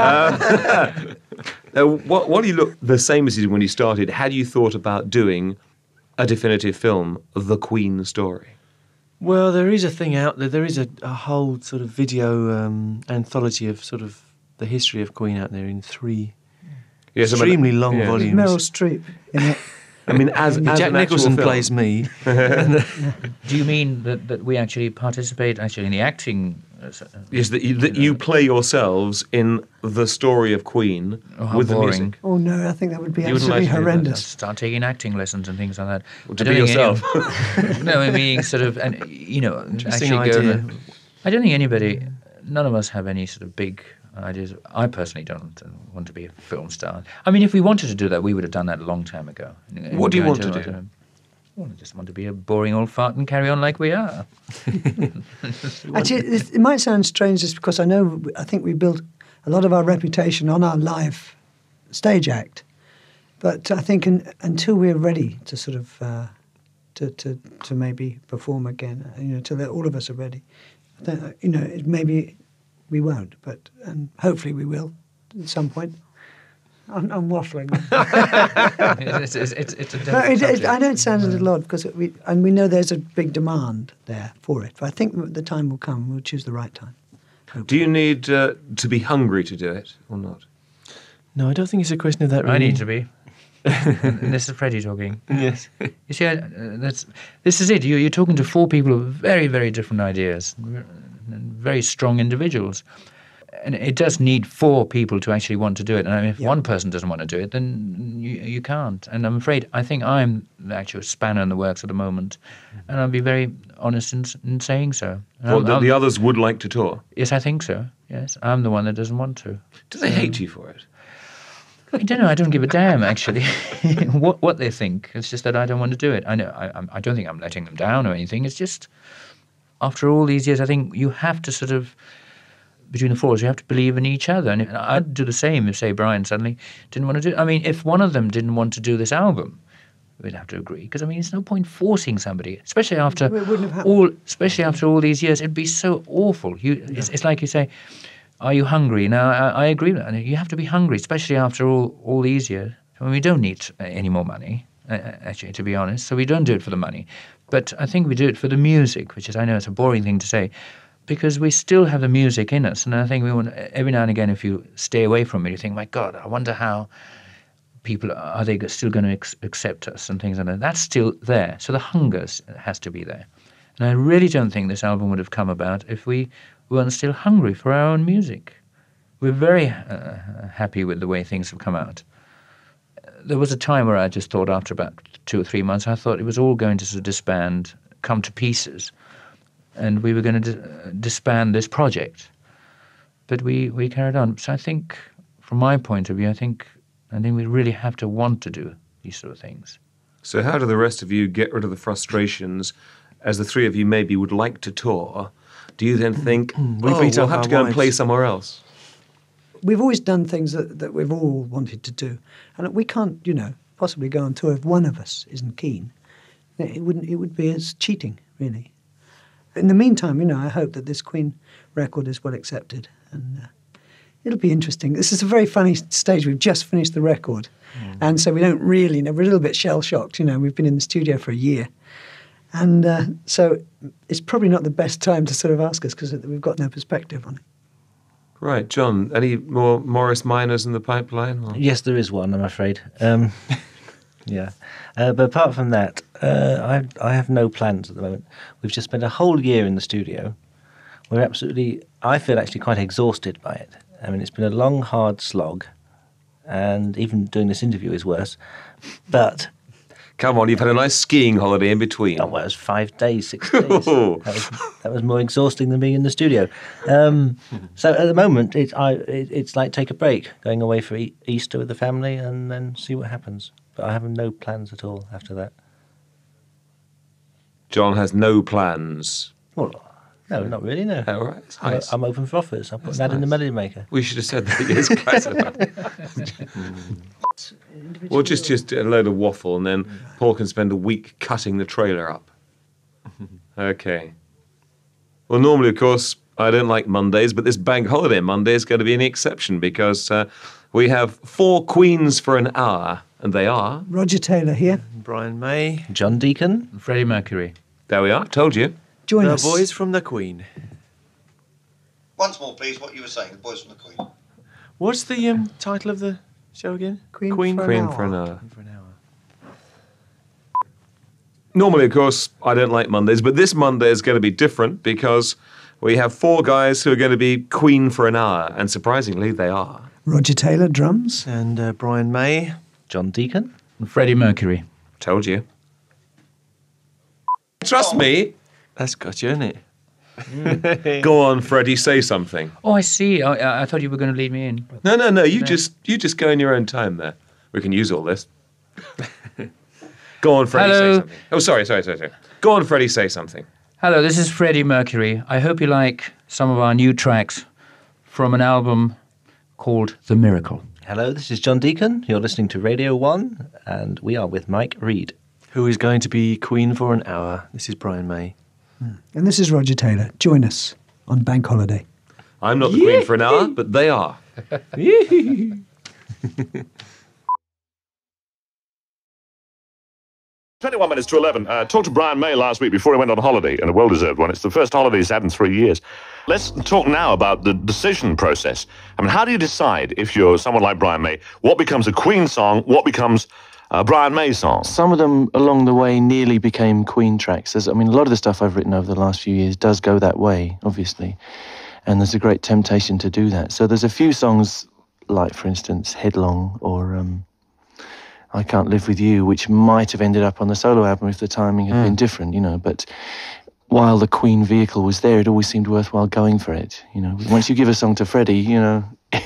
Speaker 6: uh, now, what, while you look the same as you did when you started, had you thought about doing a definitive film, The Queen Story?
Speaker 7: Well, there is a thing out there. There is a, a whole sort of video um, anthology of sort of the history of Queen out there in three
Speaker 6: Yes, I mean,
Speaker 7: extremely long
Speaker 6: yeah.
Speaker 7: volumes.
Speaker 2: Meryl Streep in it.
Speaker 6: I mean, as, as
Speaker 7: Jack
Speaker 6: an actual
Speaker 7: Nicholson
Speaker 6: film.
Speaker 7: plays me.
Speaker 8: Do you mean that, that we actually participate actually in the acting? Uh,
Speaker 6: Yes, that you, that you play yourselves in the story of Queen
Speaker 8: Oh, how
Speaker 6: with the
Speaker 8: boring.
Speaker 6: music.
Speaker 2: Oh no, I think that would be
Speaker 6: You wouldn't
Speaker 2: absolutely
Speaker 6: like to do that,
Speaker 2: horrendous.
Speaker 8: Start taking acting lessons and things like that.
Speaker 6: Well, to
Speaker 8: I don't
Speaker 6: be
Speaker 8: think any-
Speaker 6: yourself.
Speaker 8: no, I mean sort of, and you know,
Speaker 7: Interesting
Speaker 8: actually go.
Speaker 7: idea.
Speaker 8: I don't think anybody, none of us have any sort of big ideas. I personally don't want to be a film star. I mean, if we wanted to do that, we would have done that a long time ago.
Speaker 6: What do you
Speaker 8: Go
Speaker 6: want
Speaker 8: into-
Speaker 6: to do?
Speaker 8: Well, I just want to be a boring old fart and carry on like we are.
Speaker 2: Actually, it, it might sound strange just because I know, I think we built a lot of our reputation on our live stage act. But I think in, until we're ready to sort of, uh, to, to, to maybe perform again, you know, till all of us are ready, then, you know, it, maybe we won't, but and hopefully we will at some point. I'm, I'm waffling.
Speaker 8: it's, it's, it's, it's a
Speaker 2: No, it,
Speaker 8: delicate
Speaker 2: it, I know it
Speaker 8: subject.
Speaker 2: sounds a little odd because we and we know there's a big demand there for it. But I think the time will come. We'll choose the right time.
Speaker 6: Do you need uh, to be hungry to do it or not?
Speaker 7: No, I don't think it's a question of that. Really.
Speaker 8: I need to be. And this is Freddie talking.
Speaker 7: Yes.
Speaker 8: You see, I, uh, that's this is it. You, you're talking to four people with very, very different ideas, and very strong individuals, and it does need four people to actually want to do it. And I mean, if
Speaker 2: Yeah.
Speaker 8: one person doesn't want to do it, then you, you can't. And I'm afraid, I think I'm the actual spanner in the works at the moment, and I'll be very honest in, in saying so. And
Speaker 6: Well,
Speaker 8: I'm-
Speaker 6: the,
Speaker 8: I'm-
Speaker 6: the others would like to tour.
Speaker 8: Yes, I think so. Yes, I'm the one that doesn't want to.
Speaker 6: Do they hate you for it?
Speaker 8: I don't know. I don't give a damn, actually, what what they think. It's just that I don't want to do it. I know. I, I'm- I don't think I'm letting them down or anything. It's just, after all these years, I think you have to sort of, between the four of us, you have to believe in each other. And I'd do the same if, say, Brian suddenly didn't want to do it. I mean, if one of them didn't want to do this album, we'd have to agree. Because, I mean, there's no point forcing somebody, especially after
Speaker 2: It wouldn't have happened.
Speaker 8: all, especially after all these years. It'd be so awful. You, it's, it's like you say, are you hungry? Now, I, I agree with that. You have to be hungry, especially after all, all these years. I mean, we don't need uh, any more money, uh, actually, to be honest. So we don't do it for the money. But I think we do it for the music, which is, I know it's a boring thing to say, because we still have the music in us. And I think we want, every now and again, if you stay away from it, you think, my God, I wonder how people, are they still going to ex- accept us and things like that. That's still there. So the hunger has to be there. And I really don't think this album would have come about if we weren't still hungry for our own music. We're very uh, happy with the way things have come out. There was a time where I just thought after about two or three months, I thought it was all going to sort of disband, come to pieces, and we were going to dis- disband this project. But we, we carried on. So I think, from my point of view, I think I think we really have to want to do these sort of things.
Speaker 6: So how do the rest of you get rid of the frustrations as the three of you maybe would like to tour? Do you then think,
Speaker 7: We
Speaker 6: oh,
Speaker 7: beat
Speaker 6: we'll
Speaker 7: up
Speaker 6: have
Speaker 7: our
Speaker 6: to go and play
Speaker 7: wives."
Speaker 6: somewhere else?
Speaker 2: We've always done things that, that we've all wanted to do, and we can't, you know, possibly go on tour if one of us isn't keen. It wouldn't. It would be as cheating, really. In the meantime, you know, I hope that this Queen record is well accepted, and uh, it'll be interesting. This is a very funny stage. We've just finished the record, mm. and so we don't really know. We're a little bit shell-shocked, you know. We've been in the studio for a year, and uh, so it's probably not the best time to sort of ask us because we've got no perspective on it.
Speaker 6: Right, John, any more Morris Minors in the pipeline? Or?
Speaker 9: Yes, there is one, I'm afraid. Um, yeah. Uh, but apart from that, uh, I, I have no plans at the moment. We've just spent a whole year in the studio. We're absolutely, I feel actually quite exhausted by it. I mean, it's been a long, hard slog. and even doing this interview is worse. But
Speaker 6: come on, you've had a nice skiing holiday in between.
Speaker 9: Oh, well, it was five days, six days. that, was, that was more exhausting than being in the studio. Um, so at the moment, it, I, it, it's like take a break, going away for e- Easter with the family, and then see what happens. But I have no plans at all after that.
Speaker 6: John has no plans.
Speaker 9: Well, no, not really, no.
Speaker 6: Oh, right. It's nice.
Speaker 9: I'm open for offers. I'll put
Speaker 6: That's
Speaker 9: that in the
Speaker 6: nice.
Speaker 9: Melody Maker.
Speaker 6: We should have said that. Yes, Well, just, just a load of waffle, and then Paul can spend a week cutting the trailer up. Okay. Well, normally, of course, I don't like Mondays, but this bank holiday Monday is going to be an exception because uh, we have four queens for an hour, and they are...
Speaker 2: Roger Taylor here.
Speaker 7: Brian May.
Speaker 9: John Deacon.
Speaker 8: Freddie Mercury.
Speaker 6: There we are, told you.
Speaker 2: Join
Speaker 7: the
Speaker 2: us.
Speaker 7: boys from the Queen.
Speaker 10: Once more, please, what you were saying, the boys from the Queen.
Speaker 7: What's the um, title of the show again?
Speaker 2: Queen,
Speaker 7: Queen
Speaker 2: for,
Speaker 6: Queen
Speaker 2: an
Speaker 6: for an
Speaker 2: hour.
Speaker 6: hour.
Speaker 7: for an hour.
Speaker 6: Normally, of course, I don't like Mondays, but this Monday is going to be different because we have four guys who are going to be Queen for an hour, and surprisingly, they are.
Speaker 2: Roger Taylor, drums.
Speaker 7: And uh, Brian May.
Speaker 9: John Deacon.
Speaker 8: And Freddie Mercury.
Speaker 6: Told you. Trust me.
Speaker 7: That's got you, isn't it?
Speaker 6: Go on, Freddie, say something.
Speaker 8: Oh, I see. I, I thought you were going to lead me in.
Speaker 6: No, no, no. You
Speaker 8: No.
Speaker 6: just you just go in your own time there. We can use all this. Go on, Freddie,
Speaker 8: Hello.
Speaker 6: say something. Oh, sorry, sorry, sorry, sorry. Go on, Freddie, say something.
Speaker 8: Hello, this is Freddie Mercury. I hope you like some of our new tracks from an album called The Miracle.
Speaker 9: Hello, this is John Deacon. You're listening to Radio one, and we are with Mike Reed.
Speaker 7: Who is going to be Queen for an hour. This is Brian May.
Speaker 2: And this is Roger Taylor. Join us on Bank Holiday.
Speaker 6: I'm not the Queen for an hour, but they are.
Speaker 11: twenty-one minutes to eleven. Uh, talked to Brian May last week before he went on holiday, and a well-deserved one. It's the first holiday he's had in three years. Let's talk now about the decision process. I mean, how do you decide, if you're someone like Brian May, what becomes a Queen song, what becomes a Brian May song?
Speaker 7: Some of them along the way nearly became Queen tracks. There's, I mean, a lot of the stuff I've written over the last few years does go that way, obviously. And there's a great temptation to do that. So there's a few songs, like, for instance, Headlong or um, I Can't Live With You, which might have ended up on the solo album if the timing had
Speaker 6: Mm.
Speaker 7: been different, you know. But while the Queen vehicle was there, it always seemed worthwhile going for it, you know. Once you give a song to Freddie, you know,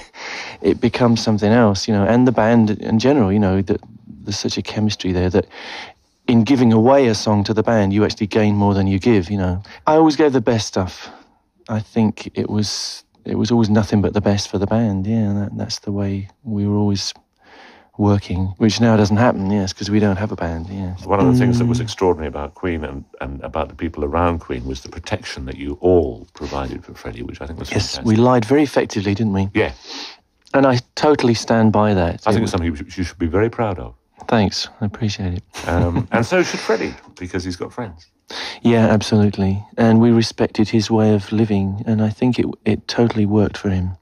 Speaker 7: it becomes something else, you know. And the band in general, you know, that there's such a chemistry there that in giving away a song to the band, you actually gain more than you give, you know. I always gave the best stuff. I think it was it was always nothing but the best for the band, yeah. That, that's the way we were always working, which now doesn't happen, yes, because we don't have a band, yes.
Speaker 11: One of the things that was extraordinary about Queen and, and about the people around Queen was the protection that you all provided for Freddie, which I think was
Speaker 7: Yes,
Speaker 11: fantastic.
Speaker 7: we lied very effectively, didn't we?
Speaker 11: Yeah.
Speaker 7: And I totally stand by that.
Speaker 11: I think
Speaker 7: It-
Speaker 11: it's something you should, you should be very proud of.
Speaker 7: Thanks, I appreciate it.
Speaker 11: Um, and so should Freddie, because he's got friends.
Speaker 7: Yeah, absolutely. And we respected his way of living, and I think it it totally worked for him.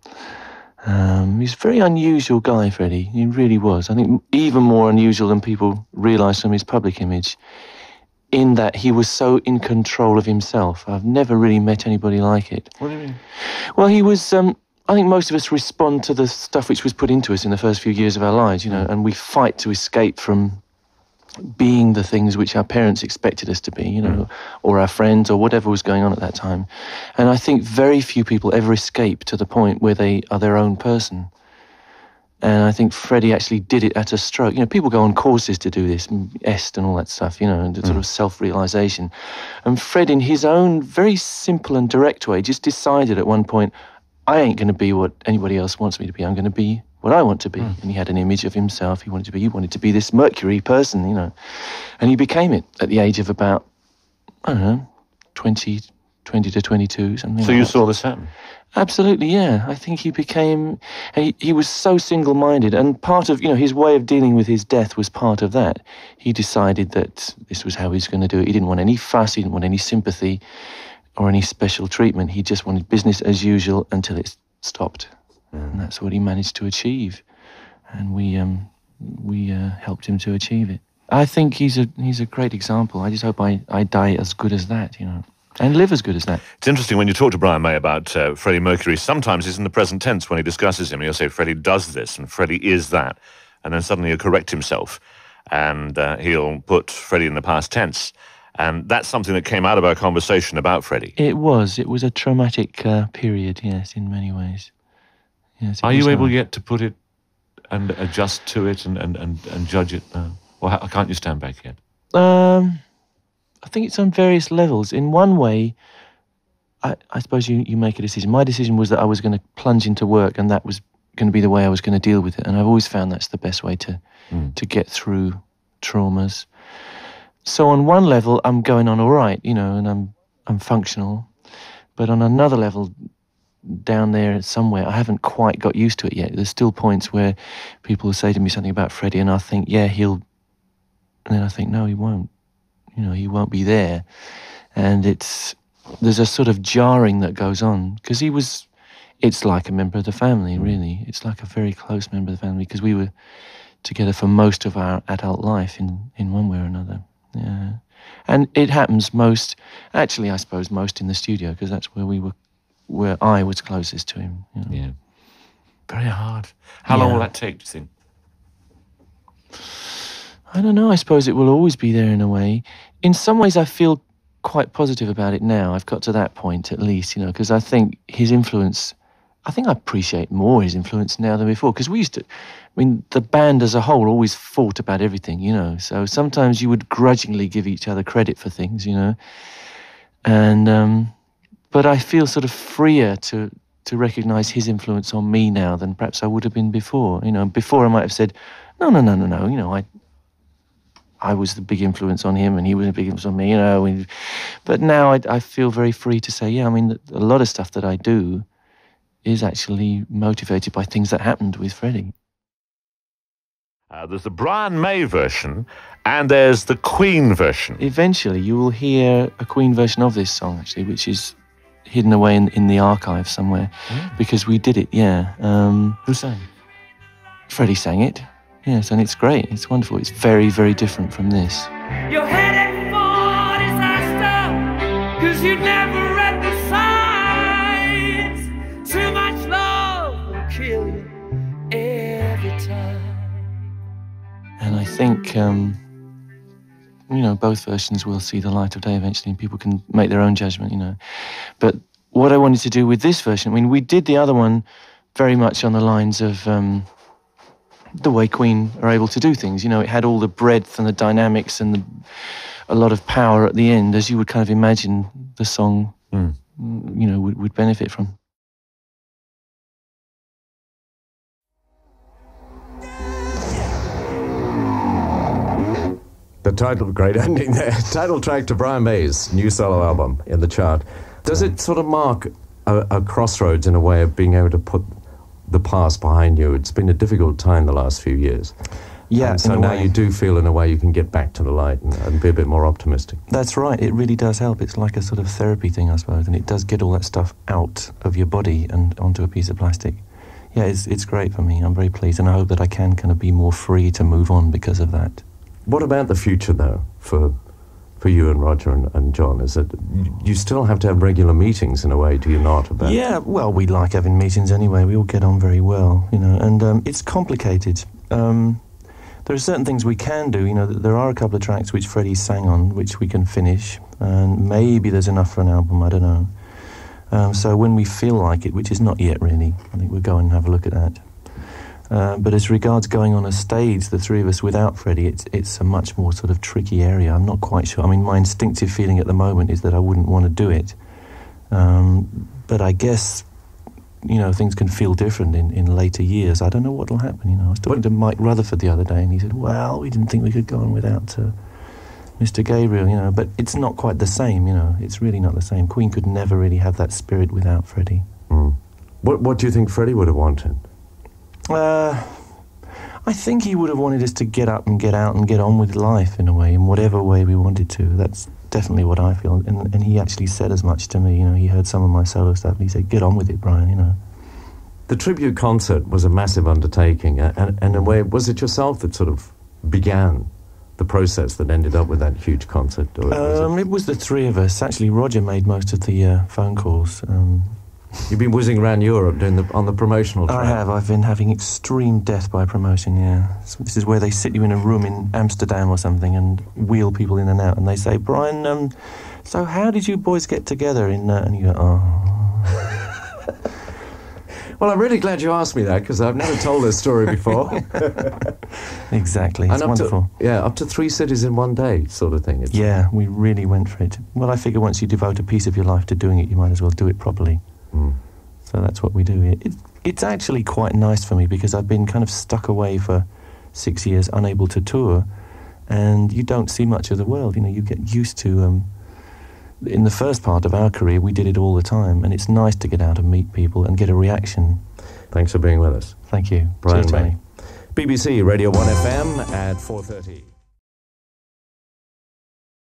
Speaker 7: Um, he's a very unusual guy, Freddie. He really was. I think even more unusual than people realise from his public image, in that he was so in control of himself. I've never really met anybody like it.
Speaker 11: What do you mean?
Speaker 7: Well, he was... Um, I think most of us respond to the stuff which was put into us in the first few years of our lives, you know, and we fight to escape from being the things which our parents expected us to be, you know, or our friends or whatever was going on at that time. And I think very few people ever escape to the point where they are their own person. And I think Freddie actually did it at a stroke. You know, people go on courses to do this, EST and all that stuff, you know, and the sort of self-realisation. And Fred, in his own very simple and direct way, just decided at one point, I ain't going to be what anybody else wants me to be. I'm going to be what I want to be. Mm. And he had an image of himself. He wanted to be, he wanted to be this Mercury person, you know. And he became it at the age of about, I don't know, twenty, twenty to twenty-two, something
Speaker 11: So
Speaker 7: like
Speaker 11: you
Speaker 7: that.
Speaker 11: saw this happen?
Speaker 7: Absolutely, yeah. I think he became, he, he was so single-minded. And part of, you know, his way of dealing with his death was part of that. He decided that this was how he was going to do it. He didn't want any fuss. He didn't want any sympathy or any special treatment. He just wanted business as usual until it stopped. Mm. And that's what he managed to achieve. And we um, we uh, helped him to achieve it. I think he's a he's a great example. I just hope I, I die as good as that, you know. And live as good as that.
Speaker 11: It's interesting when you talk to Brian May about uh, Freddie Mercury, sometimes he's in the present tense when he discusses him. He'll say, Freddie does this and Freddie is that. And then suddenly he'll correct himself and uh, he'll put Freddie in the past tense. And that's something that came out of our conversation about Freddie.
Speaker 7: It was. It was a traumatic uh, period, yes, in many ways. Yes.
Speaker 11: Are you able hard. yet to put it and adjust to it and, and, and, and judge it now? Or how, can't you stand back yet?
Speaker 7: Um... I think it's on various levels. In one way, I, I suppose you, you make a decision. My decision was that I was going to plunge into work and that was going to be the way I was going to deal with it. And I've always found that's the best way to mm. to get through traumas. So on one level, I'm going on all right, you know, and I'm I'm functional. But on another level, down there somewhere, I haven't quite got used to it yet. There's still points where people will say to me something about Freddie and I think, yeah, he'll... And then I think, no, he won't. You know, he won't be there. And it's, there's a sort of jarring that goes on because he was, it's like a member of the family, really. It's like a very close member of the family because we were together for most of our adult life in, in one way or another. Yeah. And it happens most, actually, I suppose, most in the studio because that's where we were, where I was closest to him. You know.
Speaker 11: Yeah. Very hard. How
Speaker 7: yeah.
Speaker 11: long will that take, do you think?
Speaker 7: I don't know. I suppose it will always be there in a way. In some ways, I feel quite positive about it now. I've got to that point, at least, you know, because I think his influence, I think I appreciate more his influence now than before. Because we used to, I mean, the band as a whole always fought about everything, you know. So sometimes you would grudgingly give each other credit for things, you know. And, um, but I feel sort of freer to, to recognise his influence on me now than perhaps I would have been before. You know, before I might have said, no, no, no, no, no, you know, I... I was the big influence on him and he was a big influence on me, you know. We, but now I, I feel very free to say, yeah, I mean, a lot of stuff that I do is actually motivated by things that happened with Freddie.
Speaker 11: Uh, there's the Brian May version and there's the Queen version.
Speaker 7: Eventually you will hear a Queen version of this song, actually, which is hidden away in, in the archive somewhere. Yeah. Because we did it, yeah. Um,
Speaker 11: Who sang?
Speaker 7: Freddie sang it. Yes, and it's great. It's wonderful. It's very, very different from this.
Speaker 3: You're headed for disaster, cause you never read the signs. Too much love will kill you every time.
Speaker 7: And I think, um, you know, both versions will see the light of day eventually and people can make their own judgment, you know. But what I wanted to do with this version, I mean, we did the other one very much on the lines of... Um, the way Queen are able to do things. You know, it had all the breadth and the dynamics and the, a lot of power at the end, as you would kind of imagine the song, mm. you know, would, would benefit from.
Speaker 12: The title, great ending there. Title track to Brian May's new solo album in the chart. Does it sort of mark a, a crossroads in a way of being able to put the past behind you? It's been a difficult time the last few years.
Speaker 7: Yeah,
Speaker 12: and so now way. you do feel in a way you can get back to the light and, and be a bit more optimistic.
Speaker 7: That's right. It really does help. It's like a sort of therapy thing, I suppose, and it does get all that stuff out of your body and onto a piece of plastic. Yeah, it's it's great for me. I'm very pleased, and I hope that I can kind of be more free to move on because of that.
Speaker 12: What about the future, though, for for you and Roger and, and John? Is that you still have to have regular meetings in a way, do you not? About
Speaker 7: yeah, well, we like having meetings anyway. We all get on very well, you know, and um, it's complicated. Um, there are certain things we can do, you know, there are a couple of tracks which Freddie sang on, which we can finish, and maybe there's enough for an album, I don't know. Um, so when we feel like it, which is not yet really, I think we'll go and have a look at that. Uh, but as regards going on a stage, the three of us without Freddie, it's it's a much more sort of tricky area. I'm not quite sure. I mean, my instinctive feeling at the moment is that I wouldn't want to do it. Um, but I guess, you know, things can feel different in, in later years. I don't know what will happen, you know. I was talking to Mike Rutherford the other day, and he said, well, we didn't think we could go on without uh, Mister Gabriel, you know. But it's not quite the same, you know. It's really not the same. Queen could never really have that spirit without Freddie.
Speaker 12: Mm. What, what do you think Freddie would have wanted?
Speaker 7: Uh, I think he would have wanted us to get up and get out and get on with life in a way, in whatever way we wanted to. That's definitely what I feel. And, and he actually said as much to me, you know, he heard some of my solo stuff and he said, get on with it, Brian, you know.
Speaker 12: The tribute concert was a massive undertaking, and, and in a way, was it yourself that sort of began the process that ended up with that huge concert? Or was
Speaker 7: Um, it was the three of us. Actually, Roger made most of the uh, phone calls. Um,
Speaker 12: You've been whizzing around Europe doing the, on the promotional track.
Speaker 7: I have. I've been having extreme death by promotion, yeah. So this is where they sit you in a room in Amsterdam or something and wheel people in and out, and they say, Brian, um, so how did you boys get together in... Uh, and you go, oh...
Speaker 12: Well, I'm really glad you asked me that, because I've never told this story before.
Speaker 7: Exactly. It's
Speaker 12: and up
Speaker 7: wonderful.
Speaker 12: To, yeah, up to three cities in one day, sort of thing. It's
Speaker 7: yeah, we really went for it. Well, I figure once you devote a piece of your life to doing it, you might as well do it properly.
Speaker 12: Mm.
Speaker 7: So that's what we do here. It, it's actually quite nice for me because I've been kind of stuck away for six years, unable to tour, and you don't see much of the world. You know, you get used to... Um, in the first part of our career, we did it all the time, and it's nice to get out and meet people and get a reaction.
Speaker 12: Thanks for being with us.
Speaker 7: Thank you.
Speaker 12: Brian
Speaker 7: Cheers, Tony.
Speaker 12: May. B B C Radio one F M at four thirty.